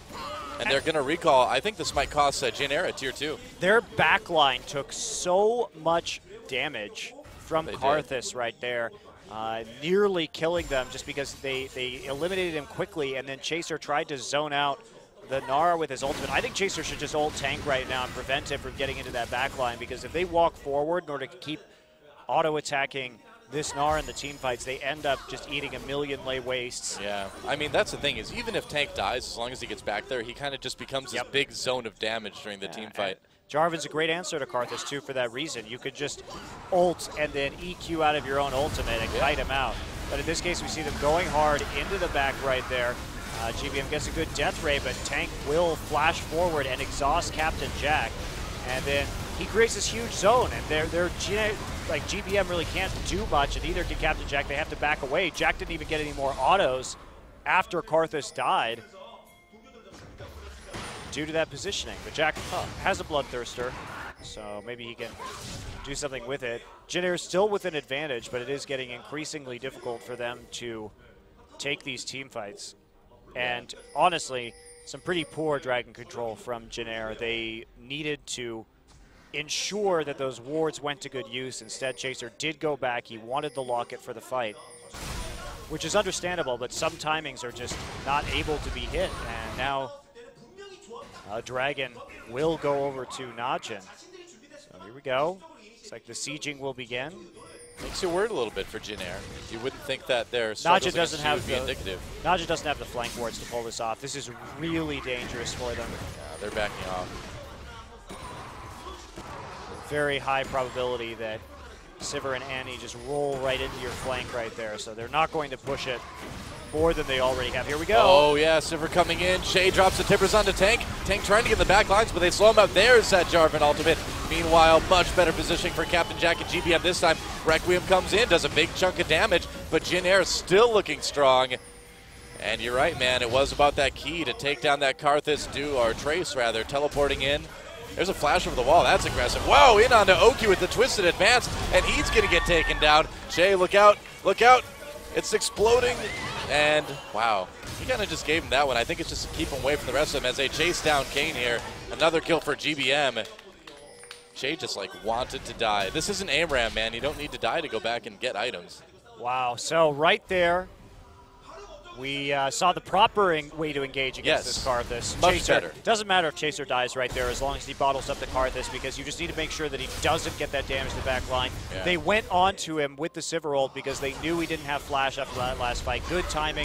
And they're going to recall. I think this might cost uh, Jin Air a tier two. Their backline took so much damage from They Karthus did. right there. Uh, nearly killing them just because they, they eliminated him quickly, and then Chaser tried to zone out the Nara with his ultimate. I think Chaser should just ult tank right now and prevent him from getting into that backline, because if they walk forward in order to keep auto-attacking this Nara in the team fights, they end up just eating a million lay wastes. Yeah, I mean, that's the thing, is even if Tank dies, as long as he gets back there, he kind of just becomes this Yep. big zone of damage during the Yeah, team fight. Jarvan's a great answer to Karthus, too, for that reason. You could just ult and then E Q out of your own ultimate and yeah. kite him out. But in this case, we see them going hard into the back right there. Uh, G B M gets a good death ray, but Tank will flash forward and exhaust Captain Jack. And then he creates this huge zone, and they're, they're like G B M really can't do much, and neither can Captain Jack. They have to back away. Jack didn't even get any more autos after Karthus died due to that positioning. But Jack huh, has a Bloodthirster, so maybe he can do something with it. Jin Air is still with an advantage, but it is getting increasingly difficult for them to take these team fights. And honestly, some pretty poor Dragon control from Jin Air. They needed to ensure that those wards went to good use. Instead, Chaser did go back. He wanted the locket for the fight, which is understandable, but some timings are just not able to be hit. And now uh, Dragon will go over to Najin. So here we go. It's like the sieging will begin. Makes you worried a little bit for Jin Air. You wouldn't think that their Najin doesn't have would be the indicative. Najin doesn't have the flank wards to pull this off. This is really dangerous for them. Yeah, they're backing off. Very high probability that Sivir and Annie just roll right into your flank right there. So they're not going to push it more than they already have. Here we go. Oh, yeah, Sivir coming in. Shay drops the tippers onto Tank. Tank trying to get in the back lines, but they slow him out. There's that Jarvan ultimate. Meanwhile, much better positioning for Captain Jack and G B M this time. Requiem comes in, does a big chunk of damage, but Jin Air is still looking strong. And you're right, man. It was about that key to take down that Karthus, do or Trace, rather, teleporting in. There's a flash over the wall. That's aggressive. Whoa, in onto O Q with the twisted advance, and he's going to get taken down. Shay, look out. Look out. It's exploding. And, wow, he kind of just gave him that one. I think it's just to keep him away from the rest of them as they chase down Kane here. Another kill for G B M. Jay just like wanted to die. This isn't AMRAM, man. You don't need to die to go back and get items. Wow. So right there, we uh, saw the proper way to engage against Yes. this Karthus. Much Chaser, better. Doesn't matter if Chaser dies right there as long as he bottles up the Karthus, because you just need to make sure that he doesn't get that damage to the back line. Yeah. They went on to him with the Sivir because they knew he didn't have flash after that last fight. Good timing.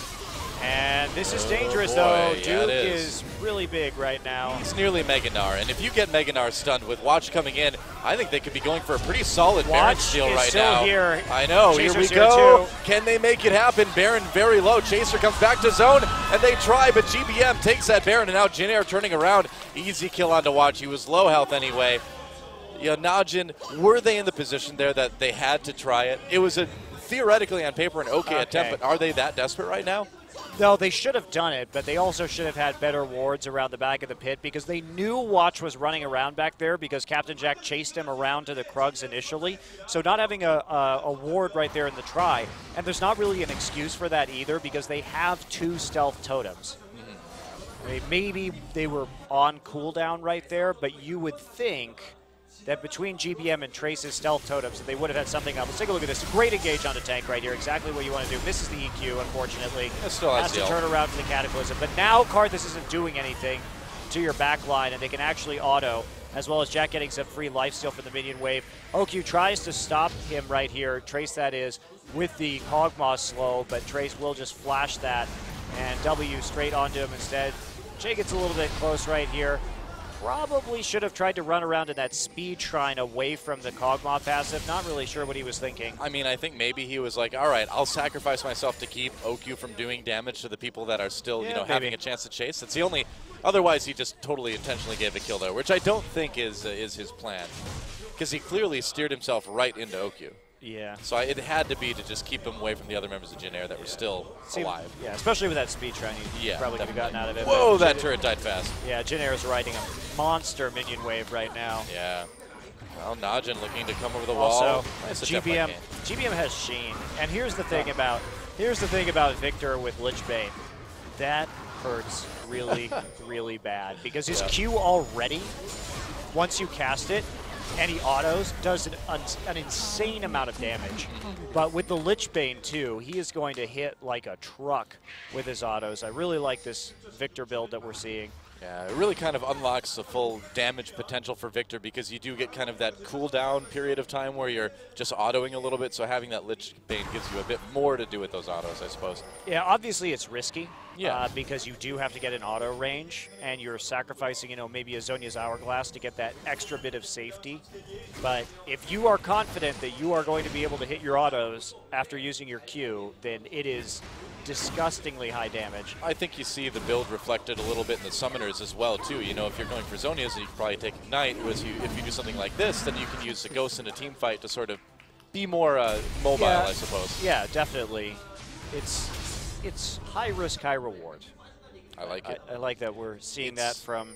And this is Oh, dangerous, boy. though. Yeah, Duke it is. is really big right now. He's nearly Meganar, and if you get Meganar stunned with Watch coming in, I think they could be going for a pretty solid Baron Watch steal is right still now. here. I know, Chaser's here we here go. too. Can they make it happen? Baron very low. Chaser comes back to zone, and they try, but G B M takes that Baron, and now Jin Air turning around. Easy kill onto Watch. He was low health anyway. Yeah, Najin, were they in the position there that they had to try it? It was a theoretically on paper an okay, Okay. attempt, but are they that desperate right now? No, they should have done it, but they also should have had better wards around the back of the pit because they knew Watch was running around back there because Captain Jack chased him around to the Krugs initially. So not having a, a, a ward right there in the try, and there's not really an excuse for that either because they have two stealth totems. Mm-hmm. I mean, maybe they were on cooldown right there, but you would think that between G B M and Trace's stealth totems, that they would have had something else. Let's take a look at this. Great engage on the tank right here. Exactly what you want to do. Misses the E Q, unfortunately. It still has has to the turn around to the Cataclysm. But now Karthus isn't doing anything to your back line, and they can actually auto, as well as Jack getting some free lifesteal from the minion wave. O Q tries to stop him right here. Trace, that is, with the Kog'Maw slow, but Trace will just flash that, and W straight onto him instead. Jay gets a little bit close right here. Probably should have tried to run around in that speed shrine away from the Kog'Maw passive. Not really sure what he was thinking. I mean, I think maybe he was like, all right, I'll sacrifice myself to keep O Q from doing damage to the people that are still, Yeah, you know, maybe. having a chance to chase. That's the only, otherwise he just totally intentionally gave a kill there, which I don't think is uh, is his plan. Because he clearly steered himself right into O Q. Yeah. So I, it had to be to just keep him away from the other members of Jin Air that were still Seemed- alive. Yeah, especially with that speed shrine, you Yeah, probably could have gotten out of it. Whoa, but that Jin- turret died fast. Yeah, Jin Air is riding a monster minion wave right now. Yeah. Well, Najin looking to come over the wall. Also, Nice G attempt by B M Kane. G B M has Sheen, and here's the thing about here's the thing about Victor with Lich Bane. That hurts really, really bad because his Yeah. Q already, once you cast it, and he autos, does an, an insane amount of damage. But with the Lich Bane too, he is going to hit like a truck with his autos. I really like this Victor build that we're seeing. Yeah, it really kind of unlocks the full damage potential for Victor because you do get kind of that cooldown period of time where you're just autoing a little bit, so having that Lich Bane gives you a bit more to do with those autos, I suppose. Yeah, obviously it's risky. Yeah. Uh, because you do have to get an auto range, and you're sacrificing, you know, maybe a Zhonya's Hourglass to get that extra bit of safety. But if you are confident that you are going to be able to hit your autos after using your Q, then it is disgustingly high damage. I think you see the build reflected a little bit in the summoners as well, too. You know, if you're going for Zhonya's, you can probably take Ignite, whereas you, if you do something like this, then you can use the Ghost in a team fight to sort of be more uh, mobile, Yeah. I suppose. Yeah, definitely. It's it's high risk, high reward. I like it. I, I like that we're seeing It's- that from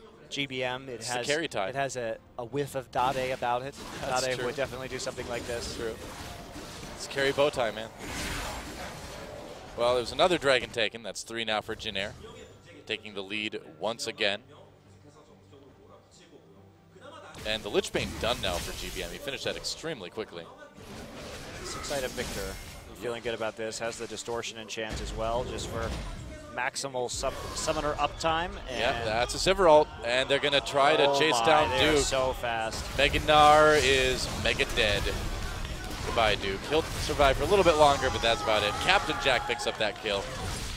G B M. It It's the has carry tie. it has a, a whiff of Dade about it. That's Dade true. would definitely do something like this. True. It's carry bow tie, man. Well, there's another dragon taken. That's three now for Jin Air, taking the lead once again. And the Lich Bane done now for G B M. He finished that extremely quickly. Six-sided Victor. Feeling good about this. Has the distortion enchant as well, just for maximal sub summoner uptime. And Yeah, that's a Sivir ult, and they're going to try to oh chase my, down they are Duke. so fast. Meganar is mega dead. Goodbye, Duke. He'll survive for a little bit longer, but that's about it. Captain Jack picks up that kill.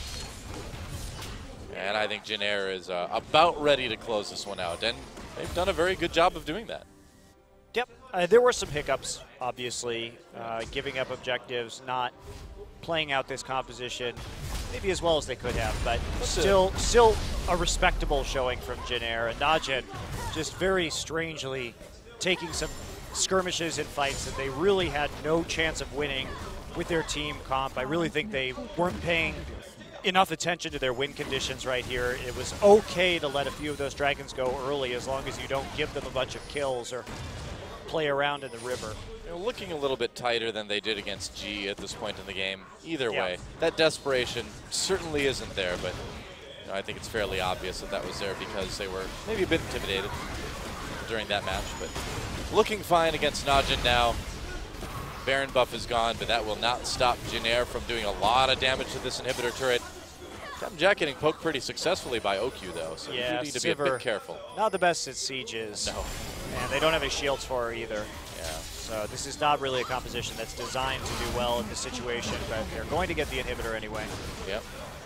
And I think Jin Air is uh, about ready to close this one out, and they've done a very good job of doing that. Yep, uh, there were some hiccups, obviously, uh, giving up objectives, not playing out this composition maybe as well as they could have, but still still a respectable showing from Jin Air. And Najin just very strangely taking some skirmishes and fights that they really had no chance of winning with their team comp. I really think they weren't paying enough attention to their win conditions right here. It was okay to let a few of those dragons go early as long as you don't give them a bunch of kills or play around in the river. They're looking a little bit tighter than they did against G at this point in the game. Either Yeah. way, that desperation certainly isn't there, but you know, I think it's fairly obvious that that was there because they were maybe a bit intimidated. during that match, but looking fine against Najin now. Baron buff is gone, but that will not stop Jin Air from doing a lot of damage to this inhibitor turret. Captain Jack getting poked pretty successfully by O Q though, so yeah, you need to Sivir, be a bit careful. Not the best at sieges. No. And they don't have any shields for her either. Yeah. So this is not really a composition that's designed to do well in this situation, but they're going to get the inhibitor anyway. Yep.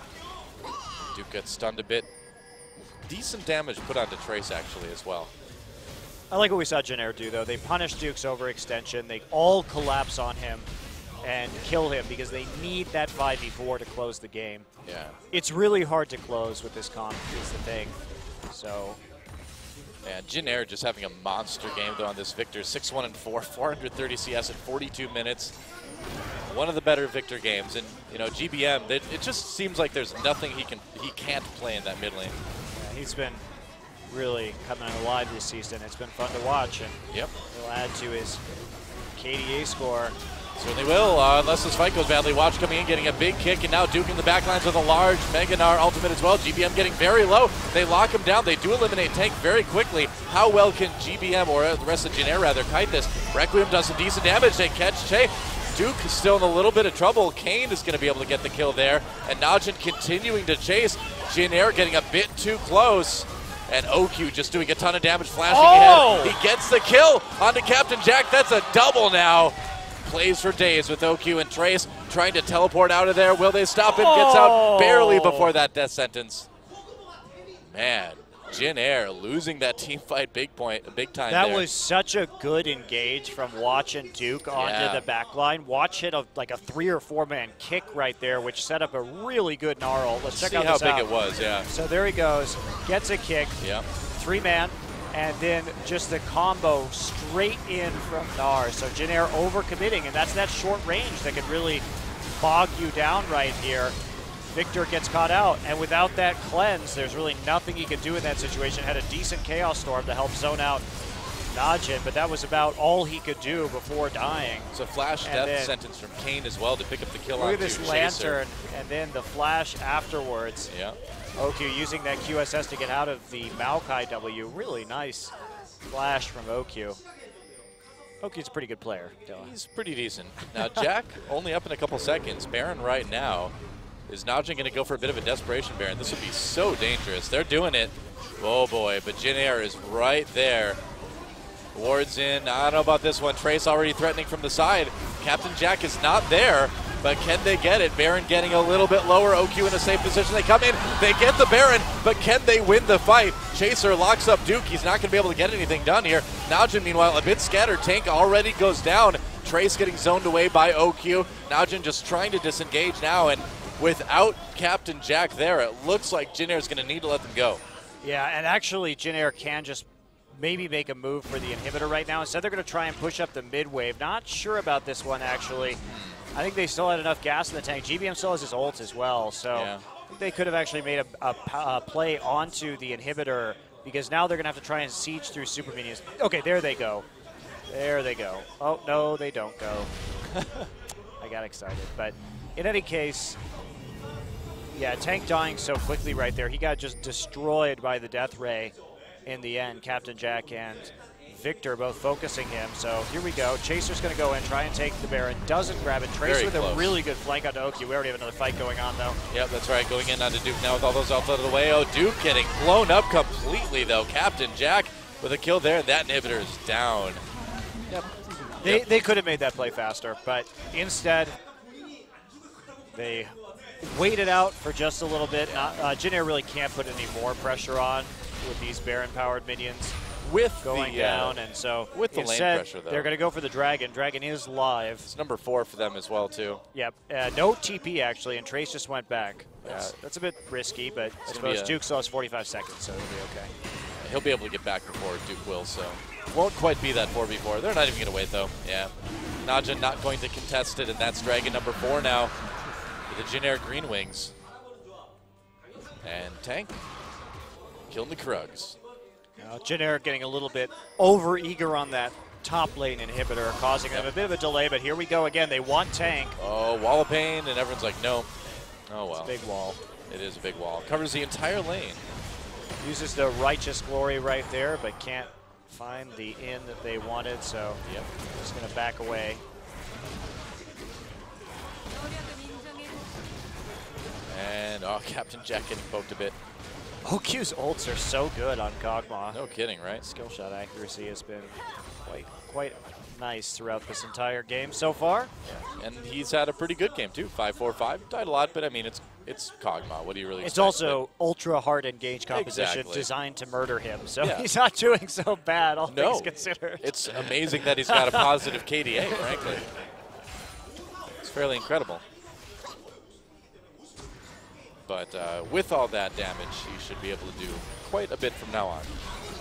Duke gets stunned a bit. Decent damage put onto Trace actually as well. I like what we saw Jin Air do though. They punish Duke's overextension. They all collapse on him and kill him because they need that five v four to close the game. Yeah. It's really hard to close with this comp is the thing. So. And Jin Air just having a monster game though on this Victor. six one and four, four hundred thirty C S at forty-two minutes. One of the better Victor games. And you know, G B M, it, it just seems like there's nothing he can he can't play in that mid lane. Yeah, he's been really coming alive this season. It's been fun to watch, and yep. he'll add to his K D A score. Certainly will, uh, unless this fight goes badly. Watch coming in, getting a big kick, and now Duke in the backlines with a large Meganar ultimate as well. G B M getting very low. They lock him down. They do eliminate Tank very quickly. How well can G B M, or the rest of Jin Air rather, kite this? Requiem does some decent damage. They catch Che. Duke is still in a little bit of trouble. Kane is going to be able to get the kill there. And Najin continuing to chase. Jin Air getting a bit too close. And O Q just doing a ton of damage, flashing oh! ahead. He gets the kill onto Captain Jack. That's a double now. Plays for days with O Q and Trace trying to teleport out of there. Will they stop him? Gets out barely before that death sentence. Man, Jin Air losing that team fight big point, big time That there. was such a good engage from Watch and Duke onto Yeah. the back line. Watch hit a, like a three or four man kick right there, which set up a really good gnarl. Let's check See out how this big out. it was, yeah. So there he goes, gets a kick, Yep. three man, and then just the combo straight in from Gnar. So Jin Air overcommitting, and that's that short range that could really bog you down right here. Victor gets caught out, and without that cleanse, there's really nothing he could do in that situation. Had a decent Chaos Storm to help zone out Najin, but that was about all he could do before dying. It's a flash And death then- sentence from Kane as well to pick up the kill on Look at this Chaser. lantern, and then the flash afterwards. Yeah. O Q using that Q S S to get out of the Maokai W. Really nice flash from O Q. O Q's a pretty good player. Duh. He's pretty decent. Now Jack only up in a couple seconds. Baron right now. Is Najin going to go for a bit of a desperation Baron? This would be so dangerous. They're doing it. Oh boy, but Jin Air is right there. Wards in. I don't know about this one. Trace already threatening from the side. Captain Jack is not there, but can they get it? Baron getting a little bit lower. O Q in a safe position. They come in. They get the Baron, but can they win the fight? Chaser locks up Duke. He's not going to be able to get anything done here. Najin, meanwhile, a bit scattered. Tank already goes down. Trace getting zoned away by O Q. Najin just trying to disengage now, and without Captain Jack there, it looks like Jin Air is going to need to let them go. Yeah, and actually Jin Air can just maybe make a move for the inhibitor right now. Instead, they're going to try and push up the mid wave. Not sure about this one, actually. I think they still had enough gas in the tank. G B M still has his ult as well, so Yeah. I think they could have actually made a, a, a play onto the inhibitor, because now they're going to have to try and siege through super minions. Okay, there they go. There they go. Oh, no, they don't go. I got excited. But in any case, yeah, Tank dying so quickly right there. He got just destroyed by the Death Ray in the end. Captain Jack and Victor both focusing him. So here we go. Chaser's going to go in, try and take the Baron. Doesn't grab it. Trace Very with close. a really good flank onto O Q. We already have another fight going on, though. Yep, that's right. Going in onto Duke now with all those ults out of the way. Oh, Duke getting blown up completely, though. Captain Jack with a kill there. That inhibitor is down. Yep. They, Yep. they could have made that play faster, but instead they waited out for just a little bit. Uh, uh, Jin Air really can't put any more pressure on with these Baron-powered minions With going the, uh, down, and so with the lane instead pressure, though. they're going to go for the Dragon. Dragon is live. It's number four for them as well, too. Yep, uh, no T P actually, and Trace just went back. That's, Yeah. that's a bit risky, but I gonna suppose be a- Duke still has forty-five seconds, so it'll be okay. He'll be able to get back before Duke will, so won't quite be that four v four. They're not even going to wait, though. Yeah. Najin not going to contest it, and that's Dragon number four now with the Jin Air Green Wings. And Tank killing the Krugs. Uh, Jin Air getting a little bit over-eager on that top lane inhibitor, causing them a bit of a delay, but here we go again. They want Tank. Oh, wall of pain, and everyone's like, no. Oh, well. Big wall. It is a big wall. Covers the entire lane. Uses the Righteous Glory right there, but can't find the in that they wanted, so yep. just going to back away. And, oh, Captain Jack getting poked a bit. O Q's ults are so good on Kog'Maw. No kidding, right? Skill shot accuracy has been quite quite nice throughout this entire game so far. Yeah. And he's had a pretty good game, too. five four five. Died a lot, but, I mean, it's it's Kog'Maw. What do you really It's expect? also but ultra hard engaged composition exactly. designed to murder him, so yeah. he's not doing so bad, all no. things considered. It's amazing that he's got a positive K D A, frankly. It's fairly incredible. But uh, with all that damage, he should be able to do quite a bit from now on.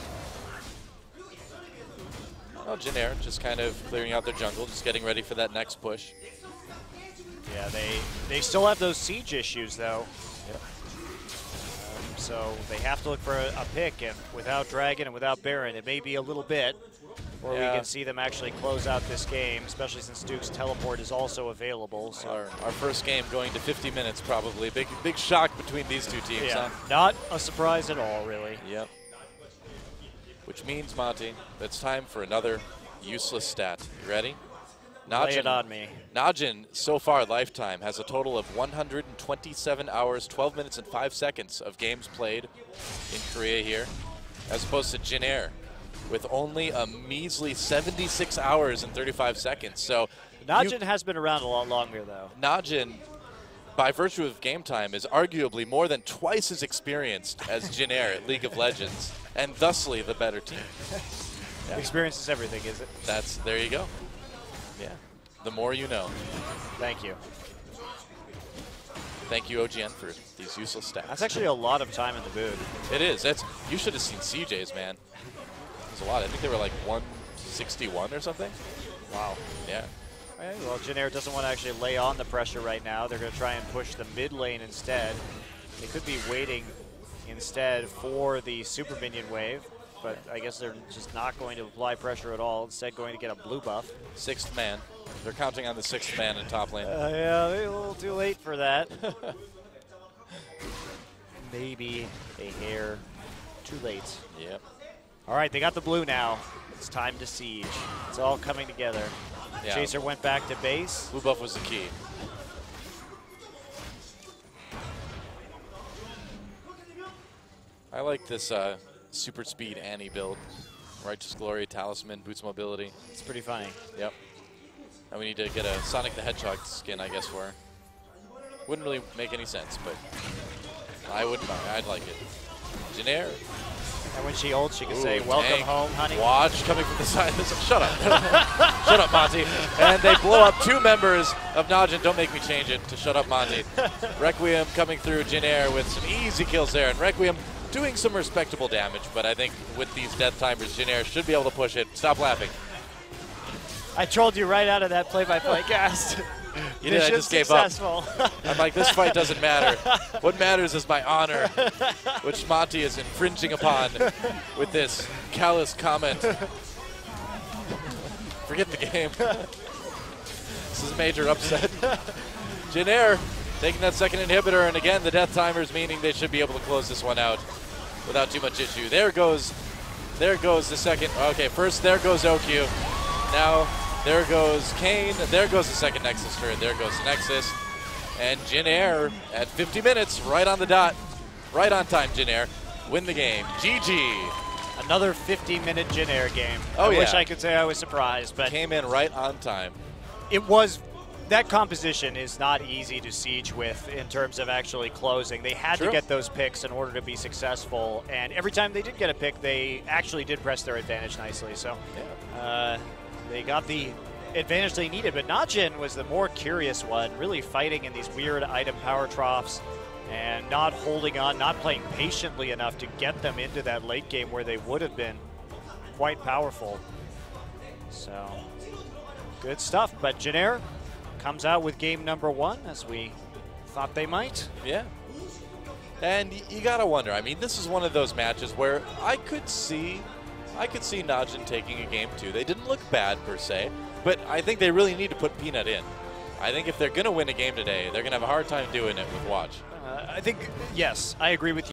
Well, Jin just kind of clearing out their jungle, just getting ready for that next push. Yeah, they they still have those siege issues, though. Yep. Um, so they have to look for a, a pick, and without Dragon and without Baron, it may be a little bit, or yeah. we can see them actually close out this game, especially since Duke's teleport is also available. So Our, our first game going to fifty minutes, probably. Big big shock between these two teams, yeah, huh? not a surprise at all, really. Yep. Which means, Monty, it's time for another useless stat. You ready? Najin, Lay it on me. Najin, so far, lifetime, has a total of one hundred twenty-seven hours, twelve minutes, and five seconds of games played in Korea here, as opposed to Jin Air, with only a measly seventy-six hours and thirty-five seconds. So Najin you, has been around a lot longer, though. Najin, by virtue of game time, is arguably more than twice as experienced as Jin Air at League of Legends, and thusly the better team. Yeah. Experience is everything, is it? That's, there you go. Yeah, the more you know. Thank you. Thank you, O G N, for these useless stats. That's actually a lot of time in the booth. It is. That's, you should have seen C J's, man. There's a lot. I think they were like one sixty-one or something. Wow. Yeah. Okay, well, Jin Air doesn't want to actually lay on the pressure right now. They're going to try and push the mid lane instead. They could be waiting instead for the super minion wave, but I guess they're just not going to apply pressure at all, instead going to get a blue buff. Sixth man. They're counting on the sixth man in top lane. Uh, yeah, they're a little too late for that. Maybe a hair too late. Yep. All right, they got the blue now. It's time to siege. It's all coming together. Yeah. Chaser went back to base. Blue buff was the key. I like this uh, super speed Annie build. Righteous Glory, Talisman, Boots Mobility. It's pretty funny. Yep. And we need to get a Sonic the Hedgehog skin, I guess, for her. Wouldn't really make any sense, but I wouldn't mind. I'd like it. Jin Air. And when she ults, she can Ooh, say, welcome tank. home, honey. Watch coming from the side. Shut up. Shut up, Monty. And they blow up two members of Najin. Don't make me change it to shut up, Monty. Requiem coming through Jin Air with some easy kills there. And Requiem doing some respectable damage, but I think with these death timers, Jin Air should be able to push it. Stop laughing. I trolled you right out of that play-by-play cast. You did, I just gave successful. up. I'm like, this fight doesn't matter. What matters is my honor, which Monty is infringing upon with this callous comment. Forget the game. This is a major upset. Jin Air taking that second inhibitor, and again, the death timers, meaning they should be able to close this one out without too much issue. There goes, there goes the second. Okay, first there goes O Q. Now there goes Kane. There goes the second Nexus turret. There goes the Nexus. And Jin Air at fifty minutes, right on the dot, right on time. Jin Air win the game. G G. Another fifty minute Jin Air game. Oh, I yeah. wish I could say I was surprised, but Came in right on time. it was. That composition is not easy to siege with in terms of actually closing. They had True. to get those picks in order to be successful, and every time they did get a pick, they actually did press their advantage nicely. So Yeah. uh, they got the advantage they needed, but Najin was the more curious one, really fighting in these weird item power troughs and not holding on, not playing patiently enough to get them into that late game where they would have been quite powerful. So good stuff, but Jin Air comes out with game number one, as we thought they might. Yeah. And y you gotta wonder. I mean, this is one of those matches where I could see, I could see Najin taking a game two. They didn't look bad per se, but I think they really need to put Peanut in. I think if they're gonna win a game today, they're gonna have a hard time doing it with Watch. Uh, I think, yes, I agree with you.